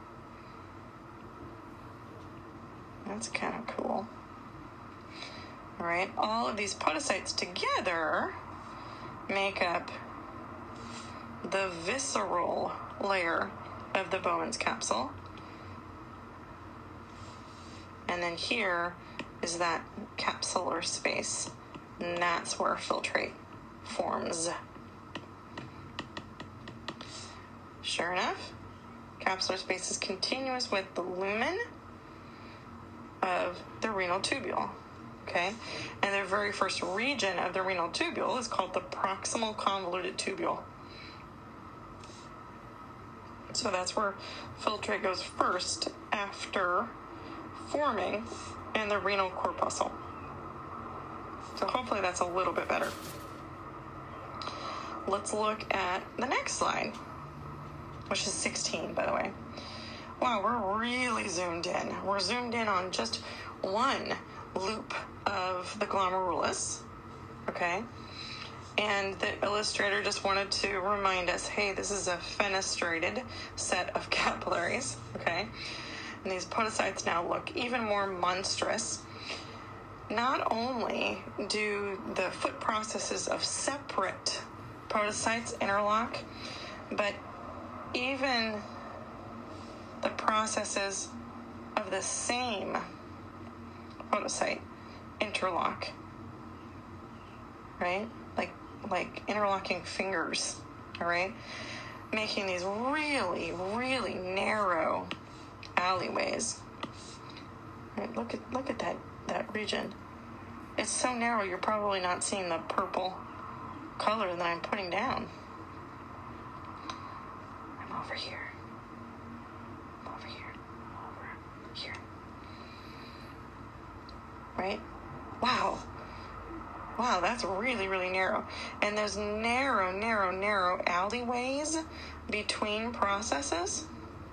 That's kind of cool. All right, all of these podocytes together make up the visceral layer of the Bowman's capsule. And then here is that capsular space. And that's where filtrate forms. Sure enough, capsular space is continuous with the lumen of the renal tubule. Okay? And the very first region of the renal tubule is called the proximal convoluted tubule. So that's where filtrate goes first after forming in the renal corpuscle. So hopefully that's a little bit better. Let's look at the next slide, which is sixteen, by the way. Wow, we're really zoomed in. We're zoomed in on just one loop of the glomerulus, okay? And the illustrator just wanted to remind us, hey, this is a fenestrated set of capillaries, okay? And these podocytes now look even more monstrous. Not only do the foot processes of separate podocytes interlock, but even the processes of the same podocyte interlock, right? Like like interlocking fingers, all right? Making these really, really narrow alleyways. Right, look at look at that, that region. It's so narrow you're probably not seeing the purple color that I'm putting down. I'm over here. I'm over here. I'm over here. Right? Wow. Wow, that's really, really narrow. And there's narrow, narrow, narrow alleyways between processes.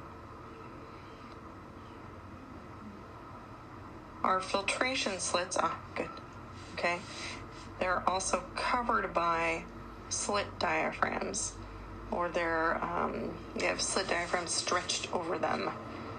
Our filtration slits, ah, good, okay. They're also covered by slit diaphragms, or they're, um, you have slit diaphragms stretched over them.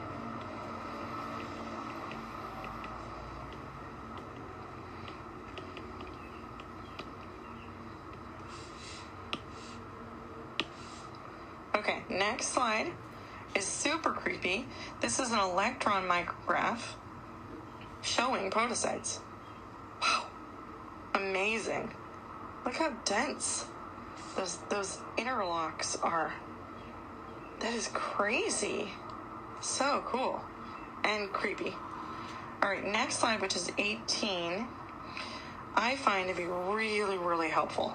Okay, next slide is super creepy. This is an electron micrograph showing podocytes. Wow, amazing. Look how dense those those interlocks are. That is crazy. So cool. and creepy. All right, next slide, which is eighteen, I find to be really, really helpful.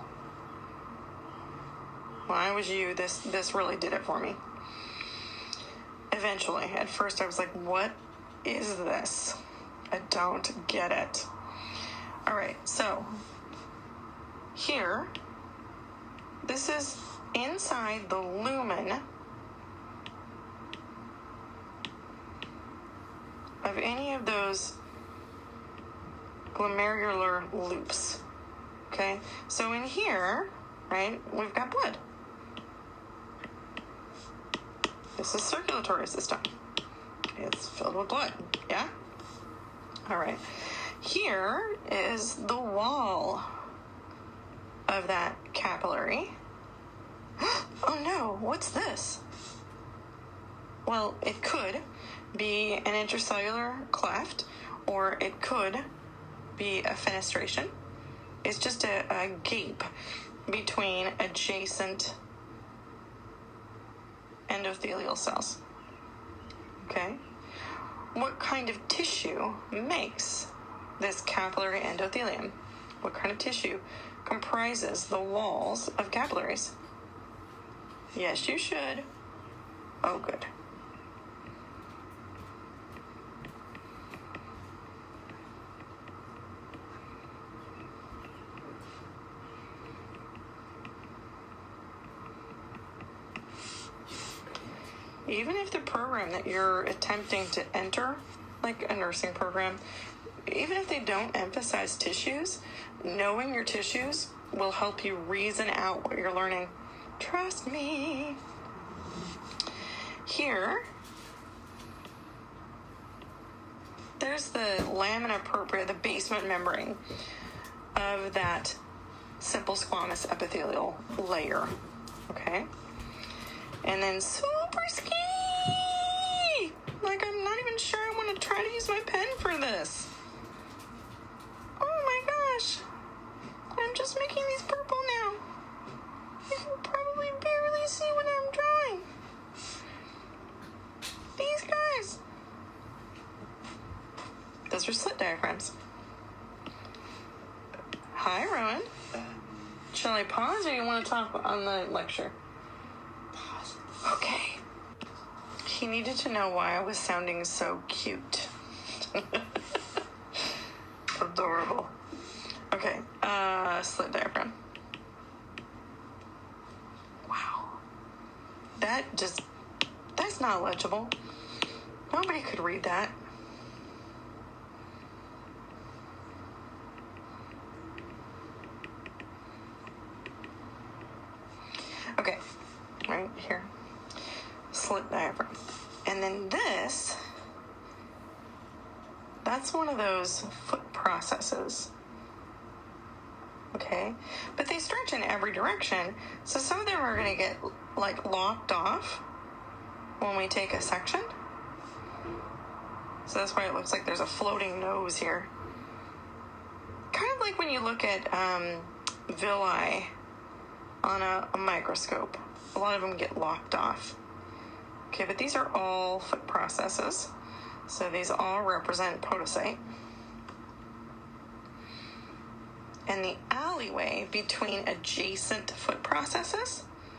When I was you, this, this really did it for me. Eventually, at first I was like, what is this? I don't get it. All right, so here, this is inside the lumen of any of those glomerular loops. Okay, so in here, right, we've got blood. This is circulatory system. It's filled with blood, yeah? All right. Here is the wall of that capillary. Oh no, what's this? Well, it could be an intracellular cleft, or it could be a fenestration. It's just a, a gape between adjacent endothelial cells. Okay? What kind of tissue makes this capillary endothelium? What kind of tissue comprises the walls of capillaries? Yes, you should. Oh, good. Even if the program that you're attempting to enter, like a nursing program, even if they don't emphasize tissues, knowing your tissues will help you reason out what you're learning. Trust me. Here, there's the lamina propria, the basement membrane of that simple squamous epithelial layer. Okay? And then super skinny. Like, I'm not even sure I want to try to use my pen for this. Oh my gosh. I'm just making these purple now. You can probably barely see what I'm drawing. These guys. Those are slit diaphragms. Hi, Rowan. Shall I pause, or you want to talk on the lecture? Okay. He needed to know why I was sounding so cute. Adorable. Okay, uh, slit diaphragm. Wow. That just, that's not legible. Nobody could read that. Okay, right here. Slit diaphragm. And then this, that's one of those foot processes. Okay? But they stretch in every direction, so some of them are going to get, like, locked off when we take a section. So that's why it looks like there's a floating nose here. Kind of like when you look at um, villi on a, a microscope. A lot of them get locked off. Okay, but these are all foot processes. So these all represent podocyte. And the alleyway between adjacent foot processes,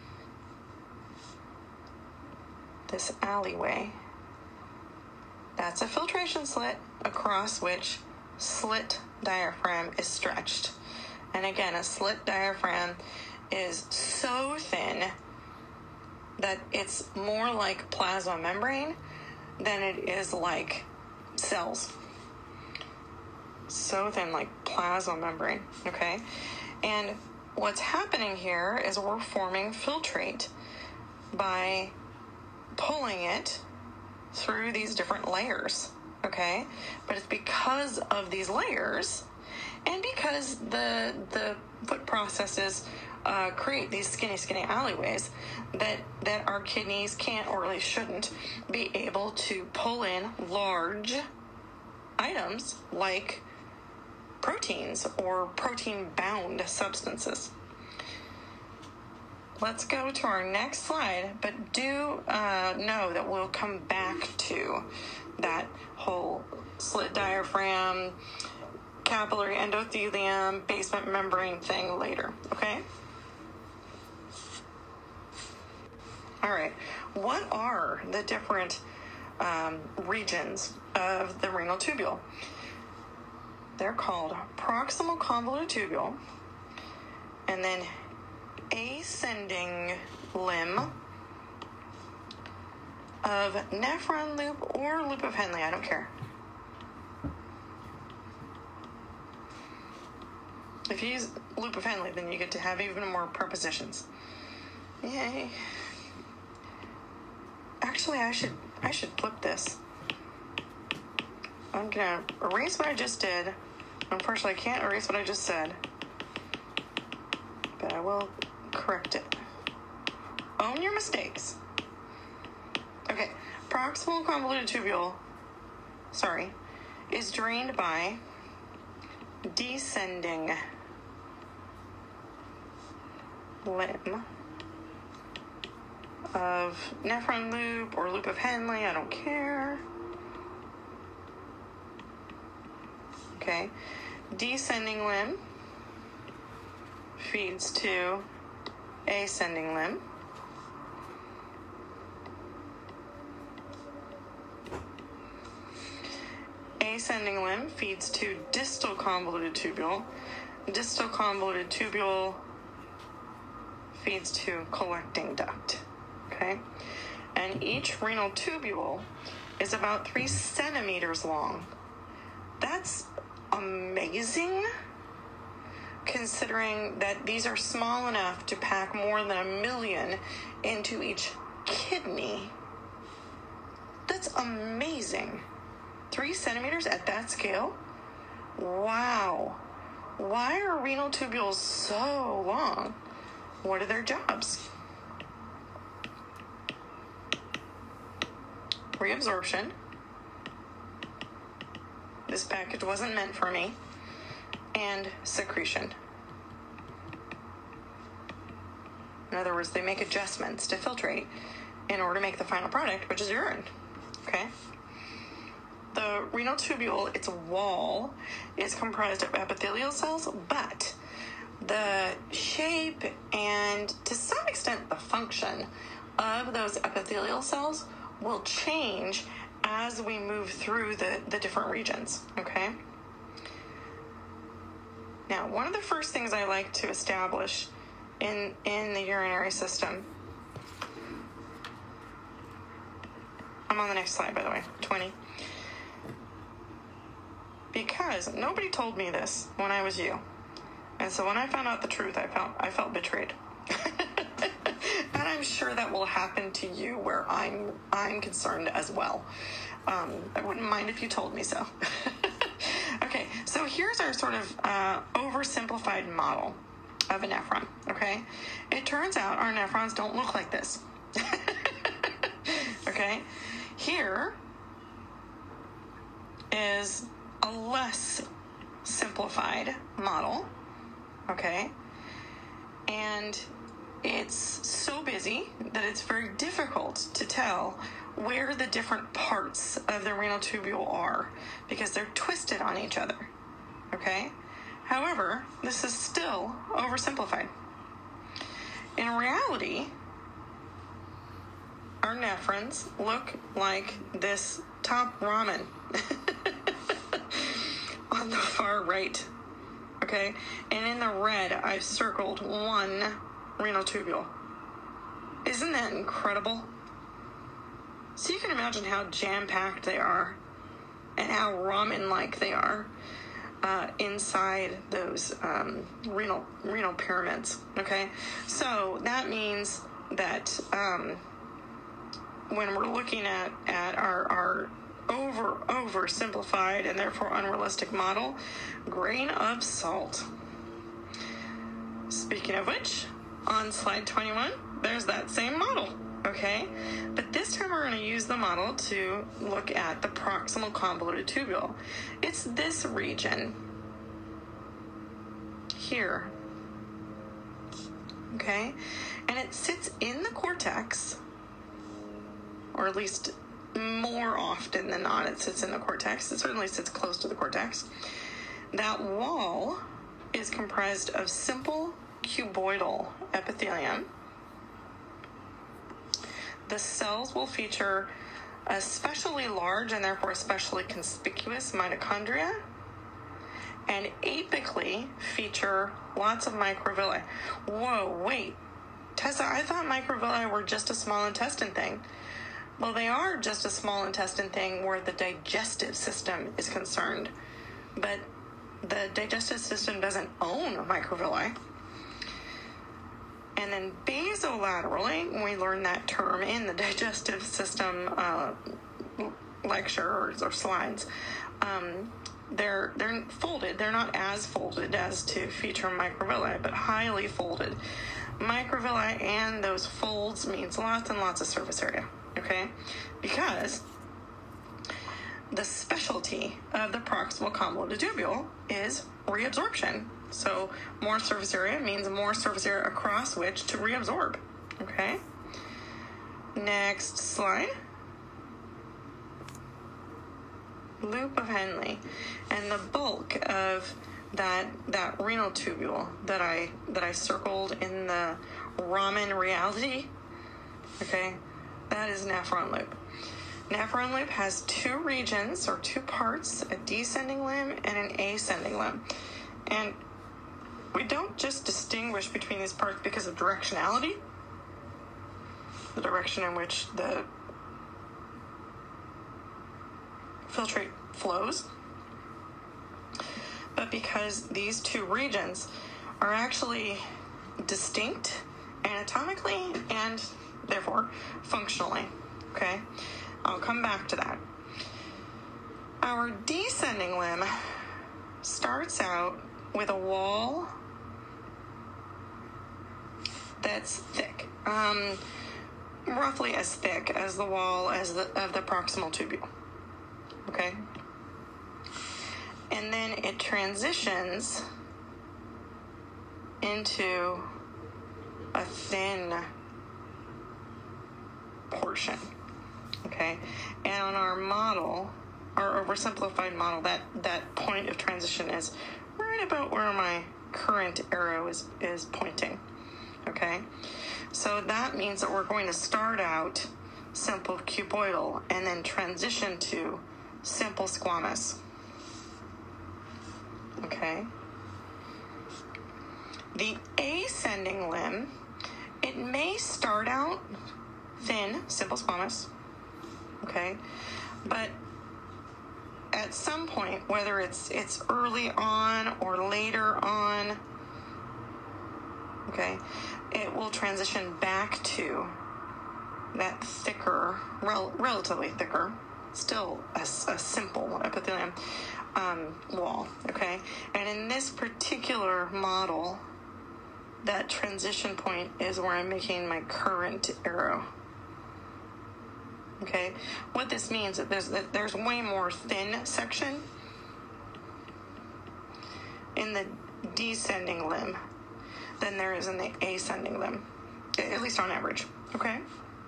this alleyway, that's a filtration slit across which slit diaphragm is stretched. And again, a slit diaphragm is so thin that it's more like plasma membrane than it is like cells. So thin, like plasma membrane, okay? And what's happening here is we're forming filtrate by pulling it through these different layers, okay? But it's because of these layers, and because the the foot processes uh, create these skinny, skinny alleyways, that, that our kidneys can't, or at least shouldn't, be able to pull in large items like proteins or protein-bound substances. Let's go to our next slide, but do uh, know that we'll come back to that whole slit diaphragm, capillary endothelium, basement membrane thing later, okay? All right, what are the different um, regions of the renal tubule? They're called proximal convoluted tubule, and then ascending limb of nephron loop or loop of Henle, I don't care. If you use loop of Henle, then you get to have even more prepositions. Yay. Actually, I should I should flip this. I'm gonna erase what I just did. Unfortunately, I can't erase what I just said, but I will correct it. Own your mistakes. Okay, proximal convoluted tubule, sorry, is drained by descending limb of nephron loop or loop of Henle, I don't care. Okay, descending limb feeds to ascending limb. Ascending limb feeds to distal convoluted tubule. Distal convoluted tubule feeds to collecting duct. Okay, and each renal tubule is about three centimeters long. That's amazing, considering that these are small enough to pack more than a million into each kidney. That's amazing. Three centimeters at that scale? Wow. Why are renal tubules so long? What are their jobs? Reabsorption. This package wasn't meant for me. And secretion. In other words, they make adjustments to filtrate in order to make the final product, which is urine. Okay? The renal tubule, its wall, is comprised of epithelial cells, but the shape and, to some extent, the function of those epithelial cells will change as we move through the, the different regions, okay? Now, one of the first things I like to establish in, in the urinary system, I'm on the next slide, by the way, twenty. Because nobody told me this when I was you. And so when I found out the truth, I felt I felt betrayed. And I'm sure that will happen to you where I'm I'm concerned as well. Um, I wouldn't mind if you told me so. Okay, so here's our sort of uh, oversimplified model of a nephron, okay? It turns out our nephrons don't look like this. Okay? Here is a less simplified model, okay? And it's so busy that it's very difficult to tell where the different parts of the renal tubule are because they're twisted on each other, okay? However, this is still oversimplified. In reality, our nephrons look like this top ramen on the far right, okay? And in the red, I've circled one renal tubule. Isn't that incredible? So you can imagine how jam-packed they are and how ramen-like they are uh, inside those um, renal renal pyramids, okay? So that means that um, when we're looking at, at our, our over, over simplified and therefore unrealistic model, grain of salt. Speaking of which, on slide twenty-one, there's that same model, okay? But this time we're going to use the model to look at the proximal convoluted tubule. It's this region here, okay? And it sits in the cortex, or at least more often than not, it sits in the cortex. It certainly sits close to the cortex. That wall is comprised of simple cuboidal epithelium. The cells will feature especially large and therefore especially conspicuous mitochondria, and apically feature lots of microvilli. Whoa, wait. Tessa, I thought microvilli were just a small intestine thing. Well, they are just a small intestine thing where the digestive system is concerned, but the digestive system doesn't own microvilli. And then basolaterally, we learned that term in the digestive system uh, lecture or, or slides. Um, they're they're folded. They're not as folded as to feature microvilli, but highly folded. Microvilli and those folds means lots and lots of surface area, okay? Because the specialty of the proximal convoluted tubule is reabsorption. So more surface area means more surface area across which to reabsorb, okay? Next slide. Loop of Henle. And the bulk of that that renal tubule that I that I circled in the Raman reality, okay, that is nephron loop. Nephron loop has two regions or two parts, a descending limb and an ascending limb. And we don't just distinguish between these parts because of directionality, the direction in which the filtrate flows, but because these two regions are actually distinct anatomically and therefore functionally, okay? I'll come back to that. Our descending limb starts out with a wall that's thick, um, roughly as thick as the wall as the, of the proximal tubule, okay? And then it transitions into a thin portion, okay? And on our model, our oversimplified model, that, that point of transition is right about where my current arrow is, is pointing, okay? So that means that we're going to start out simple cuboidal and then transition to simple squamous, okay? The ascending limb, it may start out thin, simple squamous, okay? But at some point, whether it's it's early on or later on, okay, it will transition back to that thicker, rel- relatively thicker, still a, a simple epithelium um, wall, okay? And in this particular model, that transition point is where I'm making my current arrow. Okay, what this means is there's, that there's way more thin section in the descending limb than there is in the ascending limb, at least on average, okay?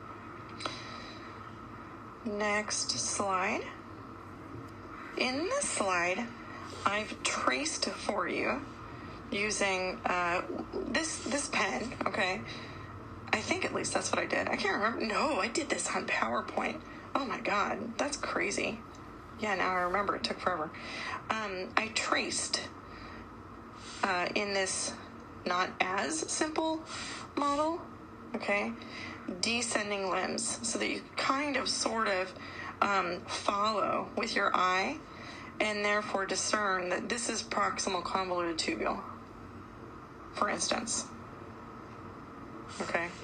Next slide. In this slide, I've traced for you using uh, this this pen, okay? I think at least that's what I did. I can't remember. No, I did this on PowerPoint. Oh my God, that's crazy. Yeah, now I remember. It took forever. Um, I traced uh, in this not as simple model, okay, descending limbs, so that you kind of sort of um, follow with your eye and therefore discern that this is proximal convoluted tubule, for instance. Okay.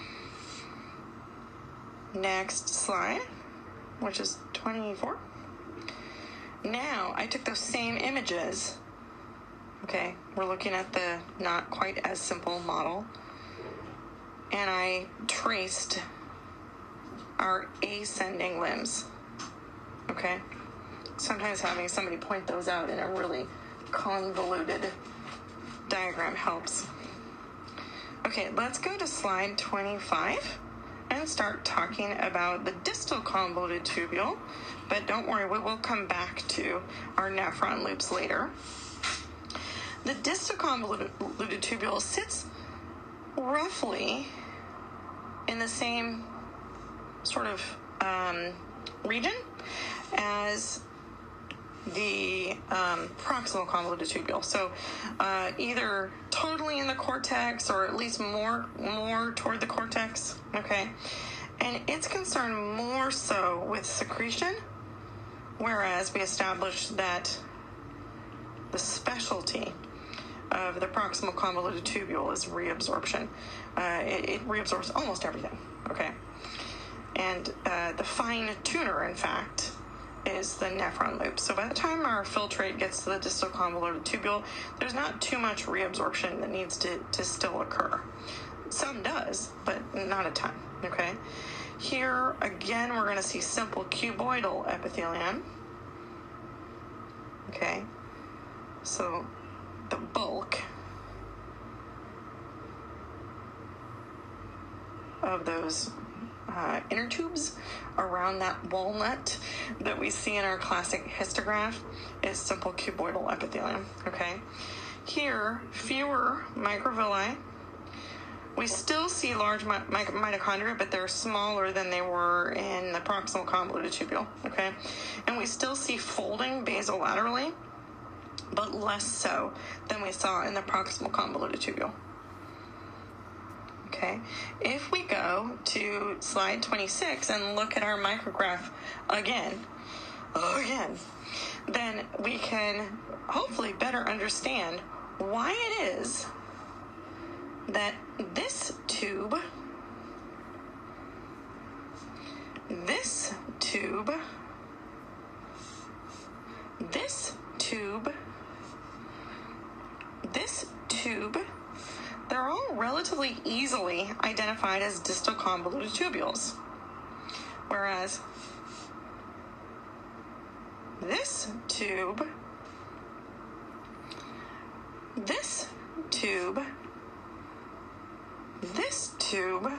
Next slide, which is twenty-four. Now, I took those same images. Okay, we're looking at the not quite as simple model. And I traced our ascending limbs. Okay? Sometimes having somebody point those out in a really convoluted diagram helps. Okay, let's go to slide twenty-five. And and start talking about the distal convoluted tubule, but don't worry, we will come back to our nephron loops later. The distal convoluted tubule sits roughly in the same sort of um, region as the um, proximal convoluted tubule. So uh, either totally in the cortex or at least more more toward the cortex, okay? And it's concerned more so with secretion, whereas we established that the specialty of the proximal convoluted tubule is reabsorption. Uh, it, it reabsorbs almost everything, okay? And uh, the fine tuner, in fact, is the nephron loop. So by the time our filtrate gets to the distal convoluted tubule, there's not too much reabsorption that needs to, to still occur. Some does, but not a ton, okay? Here, again, we're going to see simple cuboidal epithelium, okay? So the bulk of those uh, inner tubes around that walnut that we see in our classic histograph is simple cuboidal epithelium, okay? Here, fewer microvilli. We still see large mi- mi- mitochondria, but they're smaller than they were in the proximal convoluted tubule, okay? And we still see folding basolaterally, but less so than we saw in the proximal convoluted tubule. Okay, if we go to slide twenty-six and look at our micrograph again, again, then we can hopefully better understand why it is that this tube, this tube, this tube, this tube, they're all relatively easily identified as distal convoluted tubules. Whereas this tube, this tube, this tube,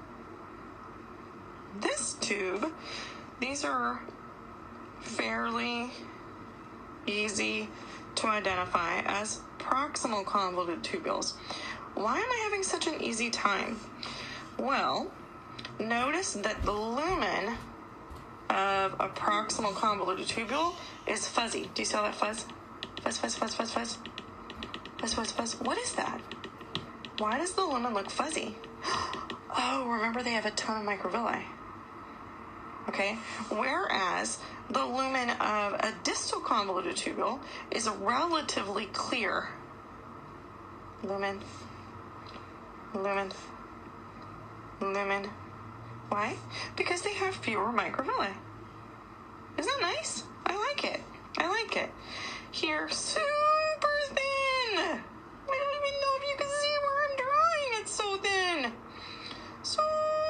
this tube, these are fairly easy to identify as proximal convoluted tubules. Why am I having such an easy time? Well, notice that the lumen of a proximal convoluted tubule is fuzzy. Do you see all that fuzz? Fuzz, fuzz, fuzz, fuzz, fuzz. Fuzz, fuzz, fuzz. What is that? Why does the lumen look fuzzy? Oh, remember they have a ton of microvilli. Okay, whereas the lumen of a distal convoluted tubule is relatively clear. Lumen, lumen, lumen. Why? Because they have fewer microvilli. Isn't that nice? I like it. I like it. Here, super thin. I don't even know if you can see where I'm drawing. It's so thin. Super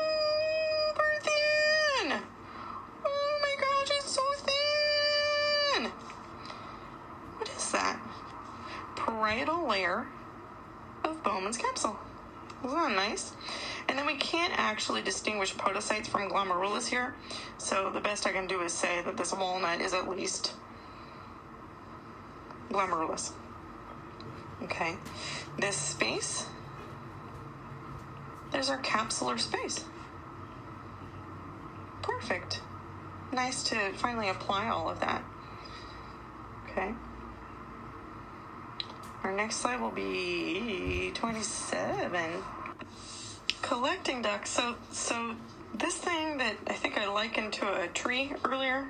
thin. Oh my gosh, it's so thin. What is that? Parietal layer of Bowman's capsule. Isn't that nice? And then we can't actually distinguish podocytes from glomerulus here, so the best I can do is say that this walnut is at least glomerulus. Okay, this space, there's our capsular space. Perfect. Nice to finally apply all of that. Okay. Our next slide will be twenty-seven. Collecting ducts. So, so this thing that I think I likened to a tree earlier,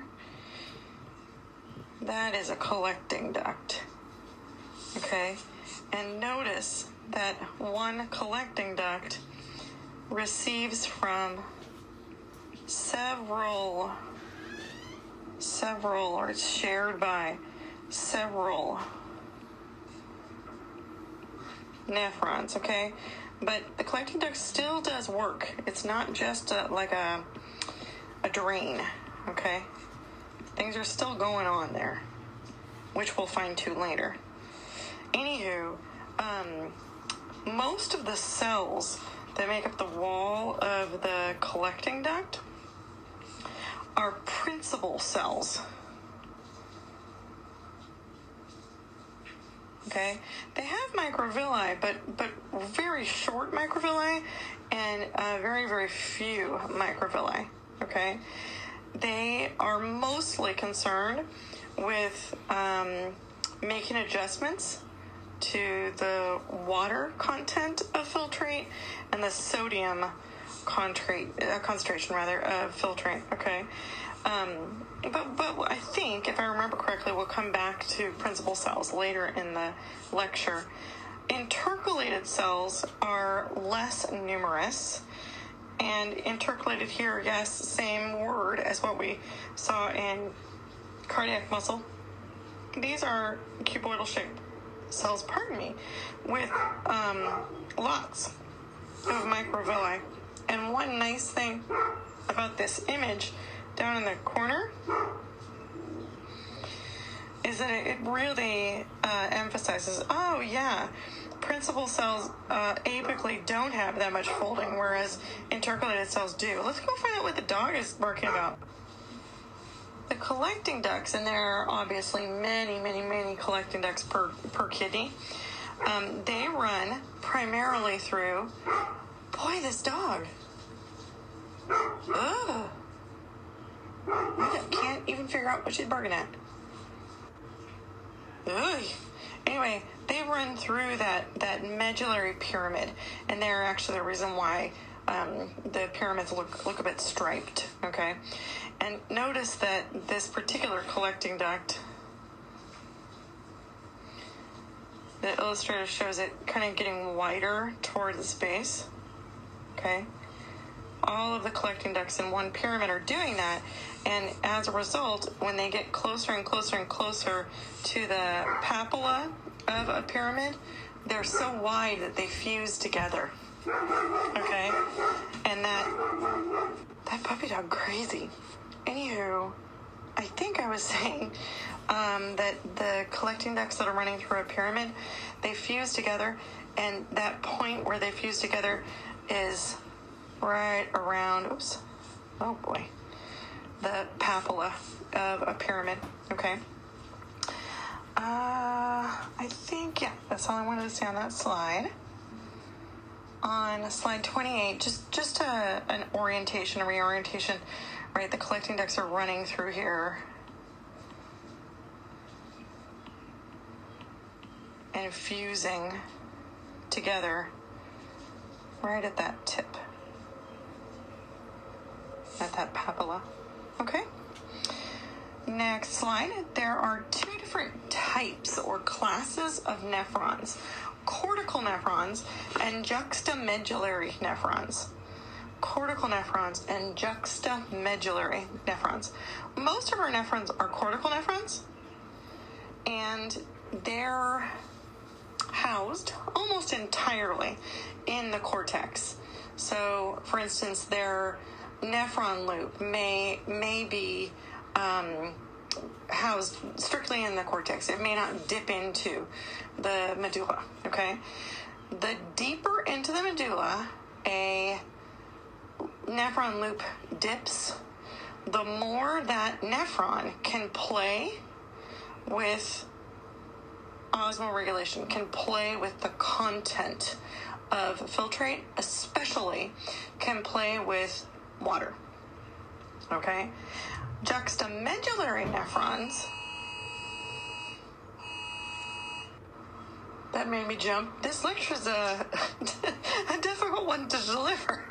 that is a collecting duct. Okay? And notice that one collecting duct receives from several, several, or it's shared by several nephrons, okay? But the collecting duct still does work. It's not just a, like a, a drain, okay? Things are still going on there, which we'll find too later. Anywho, um, most of the cells that make up the wall of the collecting duct are principal cells. Okay, they have microvilli, but but very short microvilli and uh, very, very few microvilli. Okay, they are mostly concerned with um, making adjustments to the water content of filtrate and the sodium contrate, uh, concentration rather of filtrate. Okay, um, but but I think if I remember correctly, we'll come back to principal cells later in the lecture. Intercalated cells are less numerous, and intercalated here, yes, same word as what we saw in cardiac muscle. These are cuboidal shaped cells, pardon me, with um, lots of microvilli. And one nice thing about this image down in the corner is that it really uh, emphasizes, oh yeah, principal cells uh, apically don't have that much folding, whereas intercalated cells do. Let's go find out what the dog is barking about. The collecting ducts, and there are obviously many, many, many collecting ducts per, per kidney, um, they run primarily through, boy, this dog. Ugh. I can't even figure out what she's barking at. Ugh. Anyway, they run through that, that medullary pyramid, and they're actually the reason why um, the pyramids look, look a bit striped, okay? And notice that this particular collecting duct, the illustrator shows it kind of getting wider toward the space, okay? All of the collecting ducts in one pyramid are doing that, and as a result, when they get closer and closer and closer to the papilla of a pyramid, they're so wide that they fuse together, okay? And that, that puppy dog crazy. Anywho, I think I was saying um, that the collecting ducts that are running through a pyramid, they fuse together, and that point where they fuse together is right around, oops, oh boy, the papilla of a pyramid, okay? Uh, I think, yeah, that's all I wanted to say on that slide. On slide twenty-eight, just, just a, an orientation, a reorientation, right? The collecting ducts are running through here. And fusing together right at that tip. At that papilla. Okay? Next slide. There are two different types or classes of nephrons. Cortical nephrons and juxtamedullary nephrons. Cortical nephrons and juxtamedullary nephrons. Most of our nephrons are cortical nephrons, and they're housed almost entirely in the cortex. So, for instance, their nephron loop may may be um, housed strictly in the cortex. It may not dip into the medulla, okay? The deeper into the medulla a nephron loop dips, the more that nephron can play with osmoregulation, can play with the content of filtrate, especially can play with water, okay? Juxtamedullary nephrons, that made me jump. This lecture's a, a difficult one to deliver.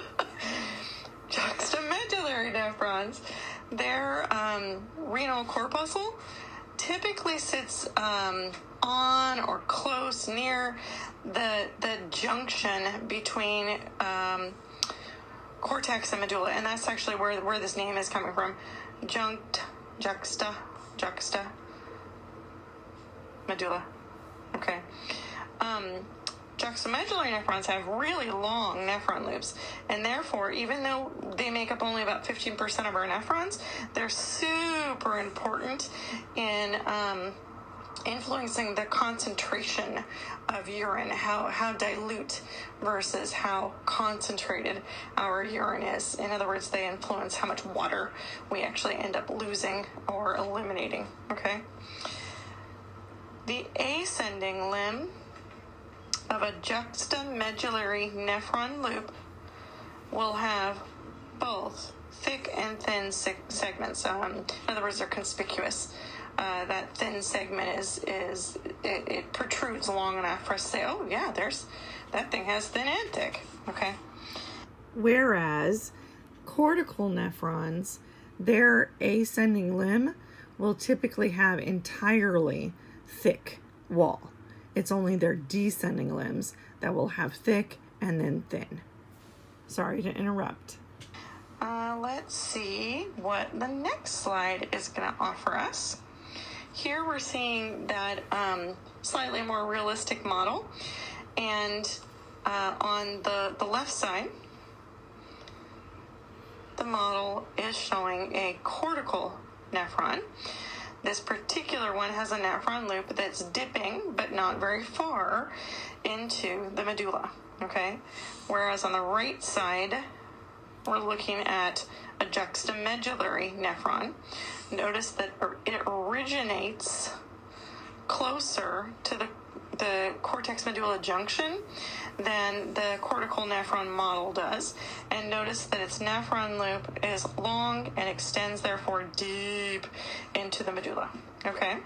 Juxtamedullary nephrons, their um, renal corpuscle typically sits um, on or close near the the junction between um, cortex and medulla, and that's actually where where this name is coming from. Junct, juxta, juxta, medulla. Okay. Um, juxtamedullary nephrons have really long nephron loops, and therefore, even though they make up only about fifteen percent of our nephrons, they're super important in um, influencing the concentration of urine, how, how dilute versus how concentrated our urine is. In other words, they influence how much water we actually end up losing or eliminating, okay? The ascending limb of a juxtamedullary nephron loop will have both thick and thin se- segments. Um, in other words, they're conspicuous. Uh, that thin segment is, is it, it protrudes long enough for us to say, oh, yeah, there's that thing has thin and thick, okay? Whereas cortical nephrons, their ascending limb will typically have entirely thick wall. It's only their descending limbs that will have thick and then thin. Sorry to interrupt. Uh, let's see what the next slide is going to offer us. Here we're seeing that um, slightly more realistic model. And uh, on the, the left side, the model is showing a cortical nephron. This particular one has a nephron loop that's dipping, but not very far, into the medulla, okay? Whereas on the right side, we're looking at a juxtamedullary nephron. Notice that it originates closer to the, the cortex medulla junction than the cortical nephron model does. And notice that its nephron loop is long and extends, therefore, deep into the medulla. Okay?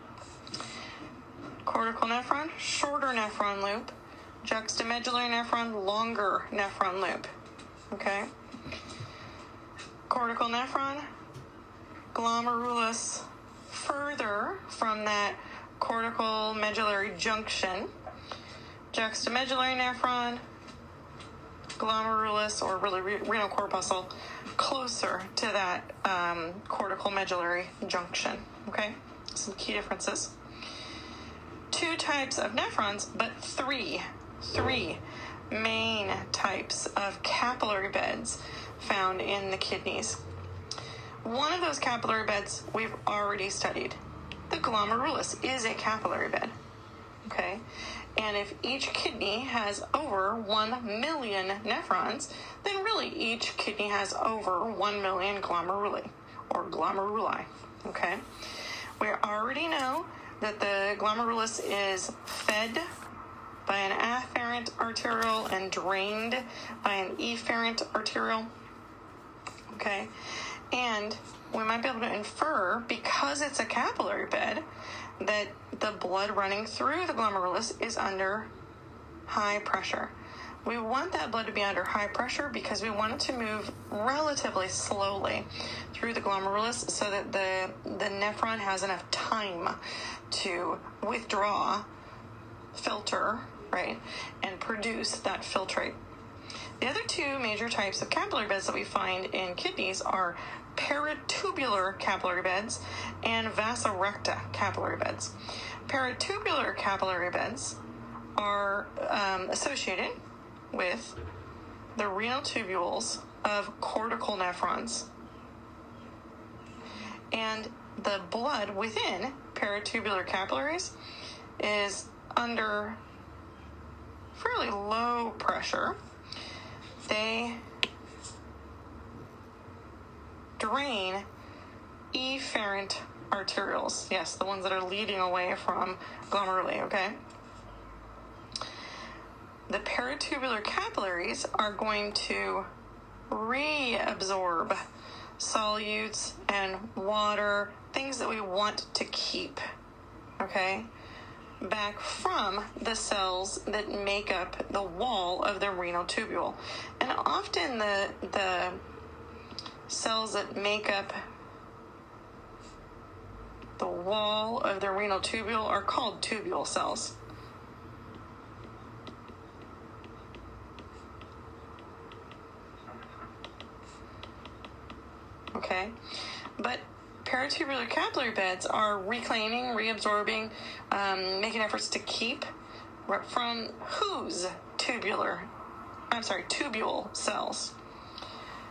Cortical nephron, shorter nephron loop. Juxtamedullary nephron, longer nephron loop. Okay? Cortical nephron, glomerulus further from that cortical medullary junction. Juxtamedullary nephron, glomerulus, or really renal corpuscle, closer to that um, cortical medullary junction. Okay? Some key differences. Two types of nephrons, but three, three main types of capillary beds found in the kidneys. One of those capillary beds we've already studied. The glomerulus is a capillary bed, okay? And if each kidney has over one million nephrons, then really each kidney has over one million glomeruli, or glomeruli, okay? We already know that the glomerulus is fed by an afferent arteriole and drained by an efferent arteriole. Okay, and we might be able to infer, because it's a capillary bed, that the blood running through the glomerulus is under high pressure. We want that blood to be under high pressure because we want it to move relatively slowly through the glomerulus so that the, the nephron has enough time to withdraw, filter, right, and produce that filtrate. The other two major types of capillary beds that we find in kidneys are peritubular capillary beds and vasa recta capillary beds. Peritubular capillary beds are um, associated with the renal tubules of cortical nephrons. And the blood within peritubular capillaries is under fairly low pressure. They drain efferent arterioles. Yes, the ones that are leading away from glomeruli, okay? The peritubular capillaries are going to reabsorb solutes and water, things that we want to keep, okay, back from the cells that make up the wall of the renal tubule. And often the the cells that make up the wall of the renal tubule are called tubule cells. Okay, but peritubular capillary beds are reclaiming, reabsorbing, um, making efforts to keep from whose tubular, I'm sorry, tubule cells?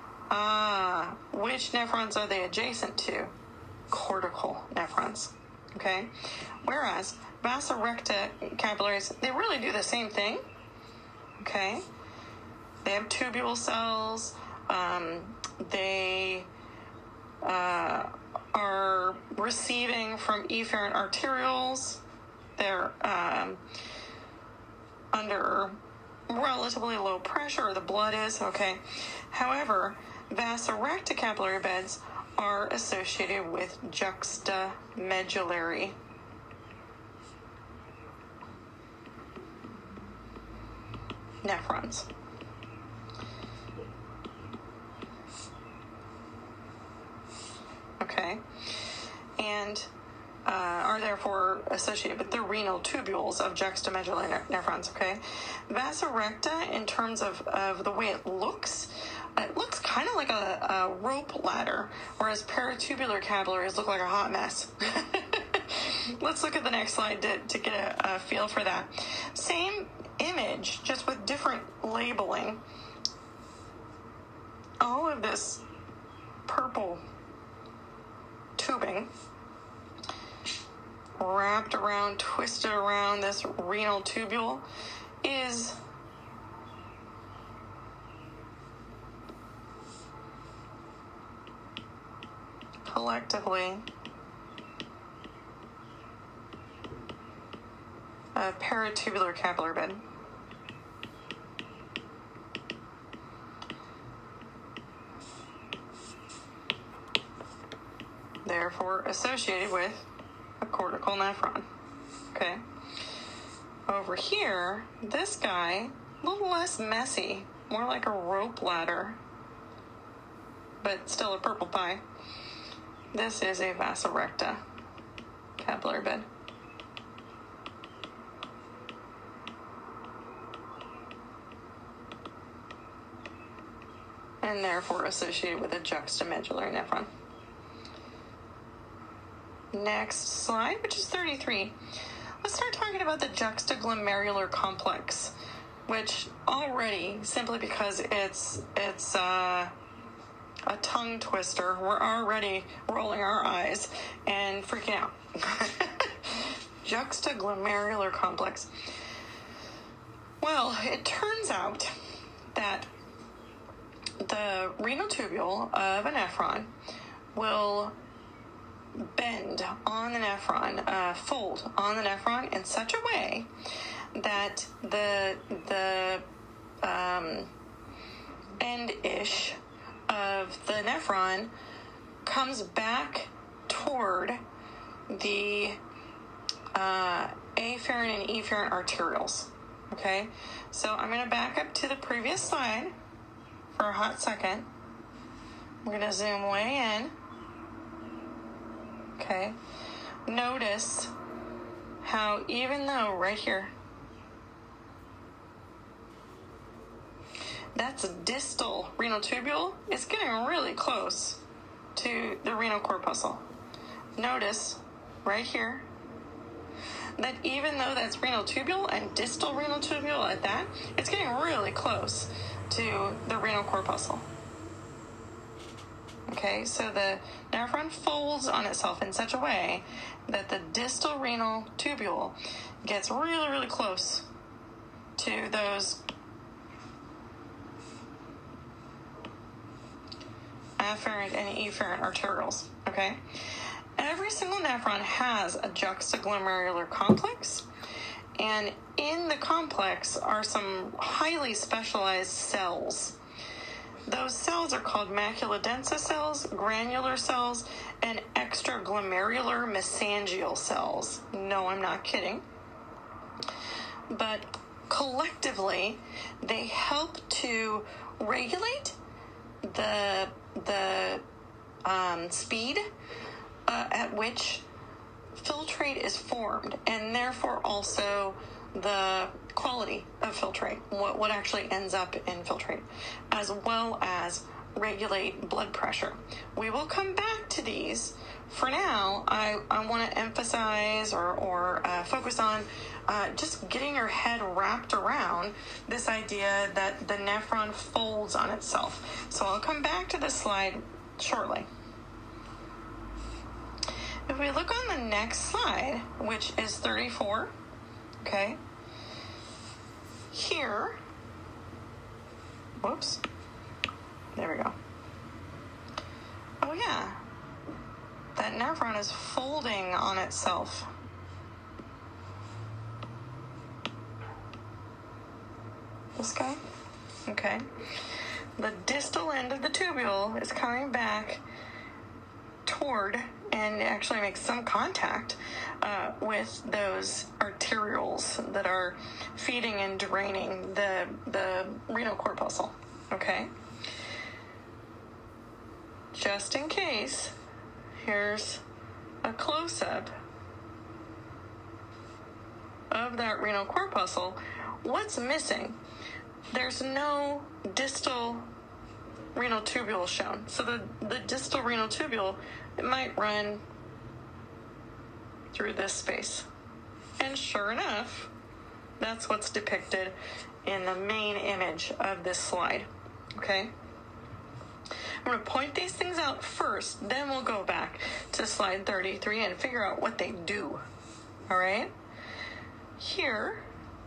Ah, which nephrons are they adjacent to? Cortical nephrons, okay? Whereas vasa recta capillaries, they really do the same thing, okay? They have tubule cells. Um, they uh, are receiving from efferent arterioles. They're um, under relatively low pressure, or the blood is, okay? However, vasa recta capillary beds are associated with juxtamedullary nephrons. Okay, and uh, are therefore associated with the renal tubules of juxtamedullary ne- nephrons, okay? Vasa recta, in terms of, of the way it looks, it looks kind of like a, a rope ladder, whereas peritubular capillaries look like a hot mess. Let's look at the next slide to, to get a, a feel for that. Same image, just with different labeling. All of this purple tubing wrapped around, twisted around this renal tubule is collectively a peritubular capillary bed. Therefore associated with a cortical nephron. Okay. Over here, this guy, a little less messy, more like a rope ladder, but still a purple pie. This is a vasa recta capillary bed. And therefore associated with a juxtamedullary nephron. Next slide, which is thirty-three. Let's start talking about the juxtaglomerular complex, which already, simply because it's it's uh, a tongue twister, we're already rolling our eyes and freaking out. Juxtaglomerular complex. Well, it turns out that the renal tubule of a nephron will bend on the nephron, uh, fold on the nephron in such a way that the the um, end-ish of the nephron comes back toward the uh, afferent and efferent arterioles. Okay, so I'm going to back up to the previous slide for a hot second. I'm going to zoom way in. Okay, notice how even though right here, that's distal renal tubule, it's getting really close to the renal corpuscle. Notice right here that even though that's renal tubule and distal renal tubule at that, it's getting really close to the renal corpuscle. Okay, so the nephron folds on itself in such a way that the distal renal tubule gets really, really close to those afferent and efferent arterioles. Okay, every single nephron has a juxtaglomerular complex, and in the complex are some highly specialized cells. Those cells are called macula densa cells, granular cells, and extraglomerular mesangial cells. No, I'm not kidding. But collectively, they help to regulate the the um, speed uh, at which filtrate is formed, and therefore also the quality of filtrate, what, what actually ends up in filtrate, as well as regulate blood pressure. We will come back to these. For now, I, I want to emphasize or, or uh, focus on uh, just getting your head wrapped around this idea that the nephron folds on itself. So I'll come back to this slide shortly. If we look on the next slide, which is thirty-four, okay, here, whoops, there we go. Oh yeah, that nephron is folding on itself. This guy? Okay. The distal end of the tubule is coming back toward and actually makes some contact uh, with those arterioles that are feeding and draining the, the renal corpuscle. Okay? Just in case, here's a close-up of that renal corpuscle. What's missing? There's no distal renal tubule shown. So the, the distal renal tubule, it might run through this space. And sure enough, that's what's depicted in the main image of this slide. Okay? I'm going to point these things out first, then we'll go back to slide thirty-three and figure out what they do. All right? Here,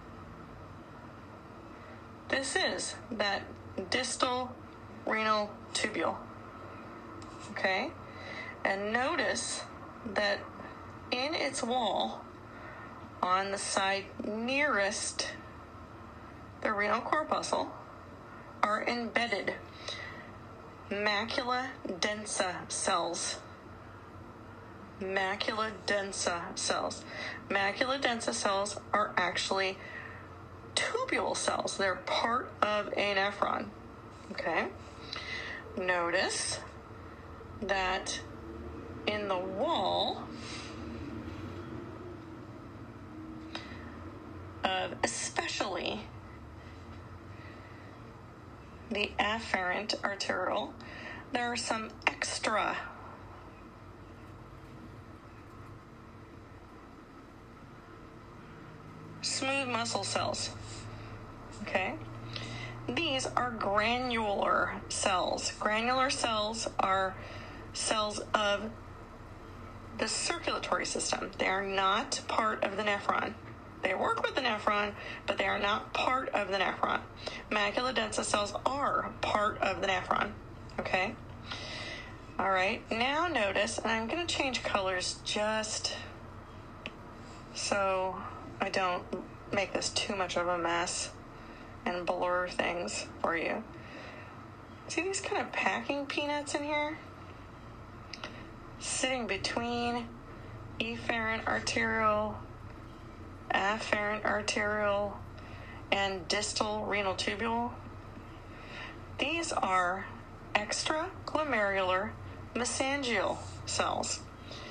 this is that distal renal tubule. Okay? And notice that in its wall, on the side nearest the renal corpuscle, are embedded macula densa cells. Macula densa cells. Macula densa cells are actually tubule cells. They're part of a nephron. Okay? Notice that in the wall of especially the afferent arteriole, there are some extra smooth muscle cells. Okay? These are granular cells. Granular cells are cells of the circulatory system. They are not part of the nephron. They work with the nephron, but they are not part of the nephron. Macula densa cells are part of the nephron. Okay? All right. Now notice, and I'm going to change colors just so I don't make this too much of a mess and blur things for you. See these kind of packing peanuts in here? Sitting between efferent arteriole, afferent arteriole, and distal renal tubule. These are extraglomerular mesangial cells.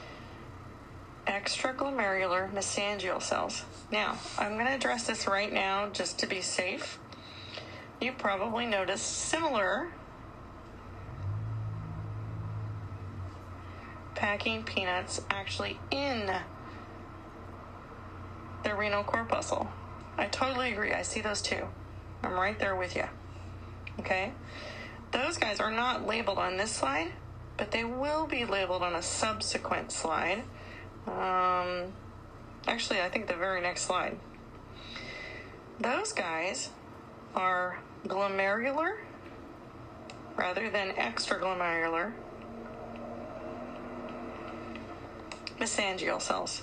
Extraglomerular mesangial cells. Now, I'm going to address this right now just to be safe. You probably noticed similar packing peanuts actually in the renal corpuscle. I totally agree. I see those too. I'm right there with you. Okay? Those guys are not labeled on this slide, but they will be labeled on a subsequent slide. Um, actually, I think the very next slide. Those guys are glomerular rather than extraglomerular mesangial cells.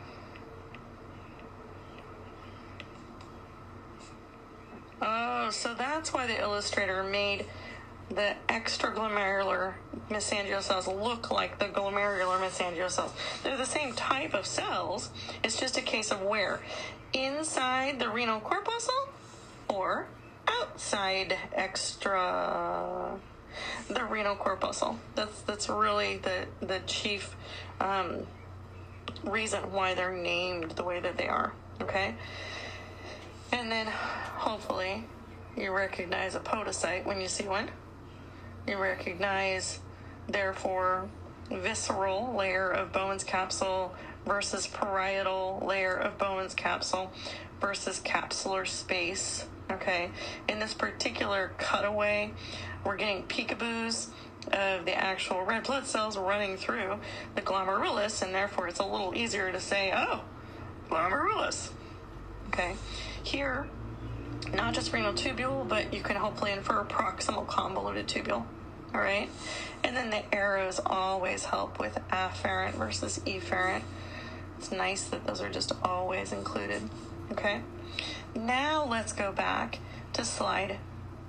Oh, so that's why the illustrator made the extraglomerular mesangial cells look like the glomerular mesangial cells. They're the same type of cells. It's just a case of where. Inside the renal corpuscle or outside extra the renal corpuscle. That's that's really the, the chief um, reason why they're named the way that they are. Okay? And then hopefully you recognize a podocyte when you see one. You recognize, therefore, visceral layer of Bowman's capsule versus parietal layer of Bowman's capsule versus capsular space. Okay, in this particular cutaway, we're getting peekaboos of the actual red blood cells running through the glomerulus, and therefore it's a little easier to say, oh, glomerulus. Okay, here, not just renal tubule, but you can hopefully infer proximal convoluted tubule. All right, and then the arrows always help with afferent versus efferent. It's nice that those are just always included. Okay, now let's go back to slide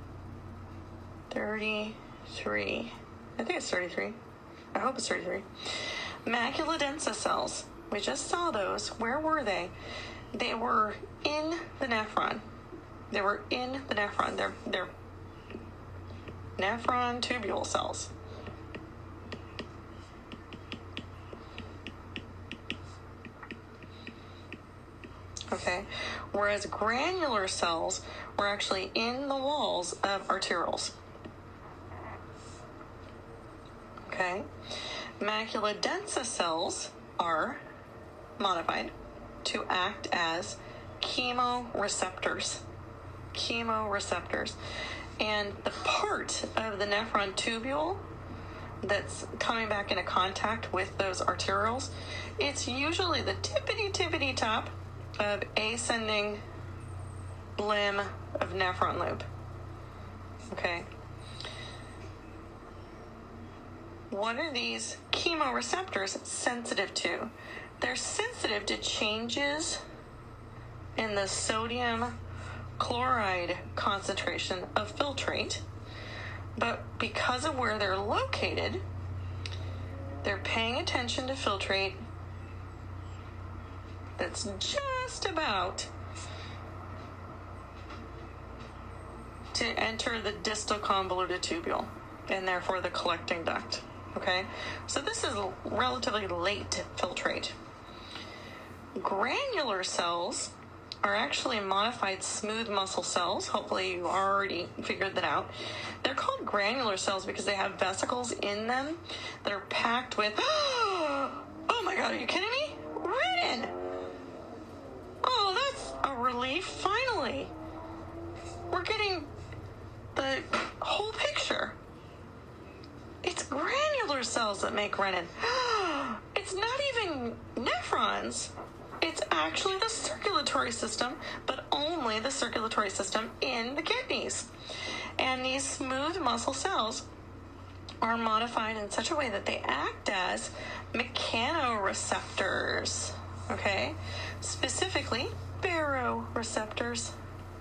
thirty-three. I think it's thirty-three. I hope it's thirty-three. Macula densa cells. We just saw those. Where were they? They were in the nephron. They were in the nephron. They're, they're nephron tubule cells. Okay, whereas granular cells were actually in the walls of arterioles. Okay, macula densa cells are modified to act as chemoreceptors. Chemoreceptors. And the part of the nephron tubule that's coming back into contact with those arterioles, it's usually the tippity tippity top of ascending limb of nephron loop. Okay. What are these chemoreceptors sensitive to? They're sensitive to changes in the sodium chloride concentration of filtrate, but because of where they're located, they're paying attention to filtrate that's just about to enter the distal convoluted tubule, and therefore the collecting duct. Okay, so this is relatively late filtrate. Granular cells are actually modified smooth muscle cells. Hopefully you already figured that out. They're called granular cells because they have vesicles in them that are packed with, oh my God, are you kidding me? Written! Oh, that's a relief, finally. We're getting the whole picture. It's granular cells that make renin. It's not even nephrons. It's actually the circulatory system, but only the circulatory system in the kidneys. And these smooth muscle cells are modified in such a way that they act as mechanoreceptors, okay? Specifically, baroreceptors.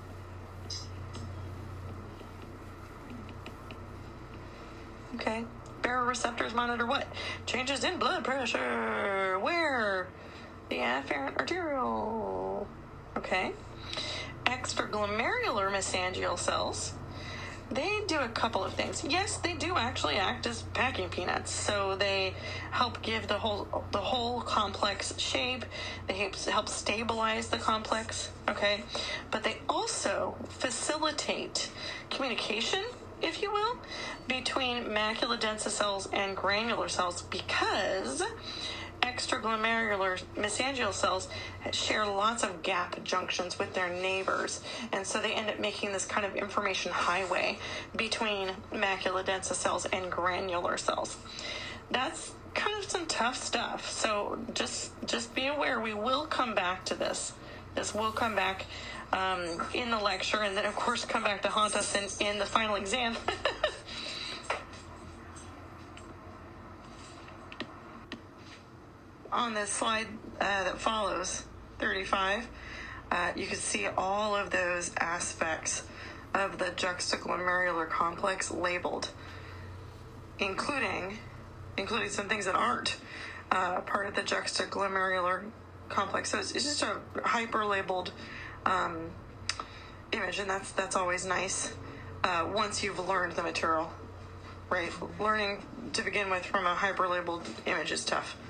Okay, baroreceptors monitor what? Changes in blood pressure. Where? The afferent arteriole. Okay. Extraglomerular mesangial cells. They do a couple of things. Yes, they do actually act as packing peanuts. So they help give the whole the whole complex shape. They help, help stabilize the complex. Okay. But they also facilitate communication, if you will, between macula densa cells and granular cells, because extraglomerular mesangial cells share lots of gap junctions with their neighbors, and so they end up making this kind of information highway between macula densa cells and granular cells. That's kind of some tough stuff, so just just be aware, we will come back to this. This will come back um, in the lecture, and then of course come back to haunt us in, in the final exam. On this slide uh, that follows, thirty-five, uh, you can see all of those aspects of the juxtaglomerular complex labeled, including including some things that aren't uh, part of the juxtaglomerular complex. So it's, it's just a hyper-labeled um, image, and that's that's always nice uh, once you've learned the material, right? Learning to begin with from a hyper-labeled image is tough.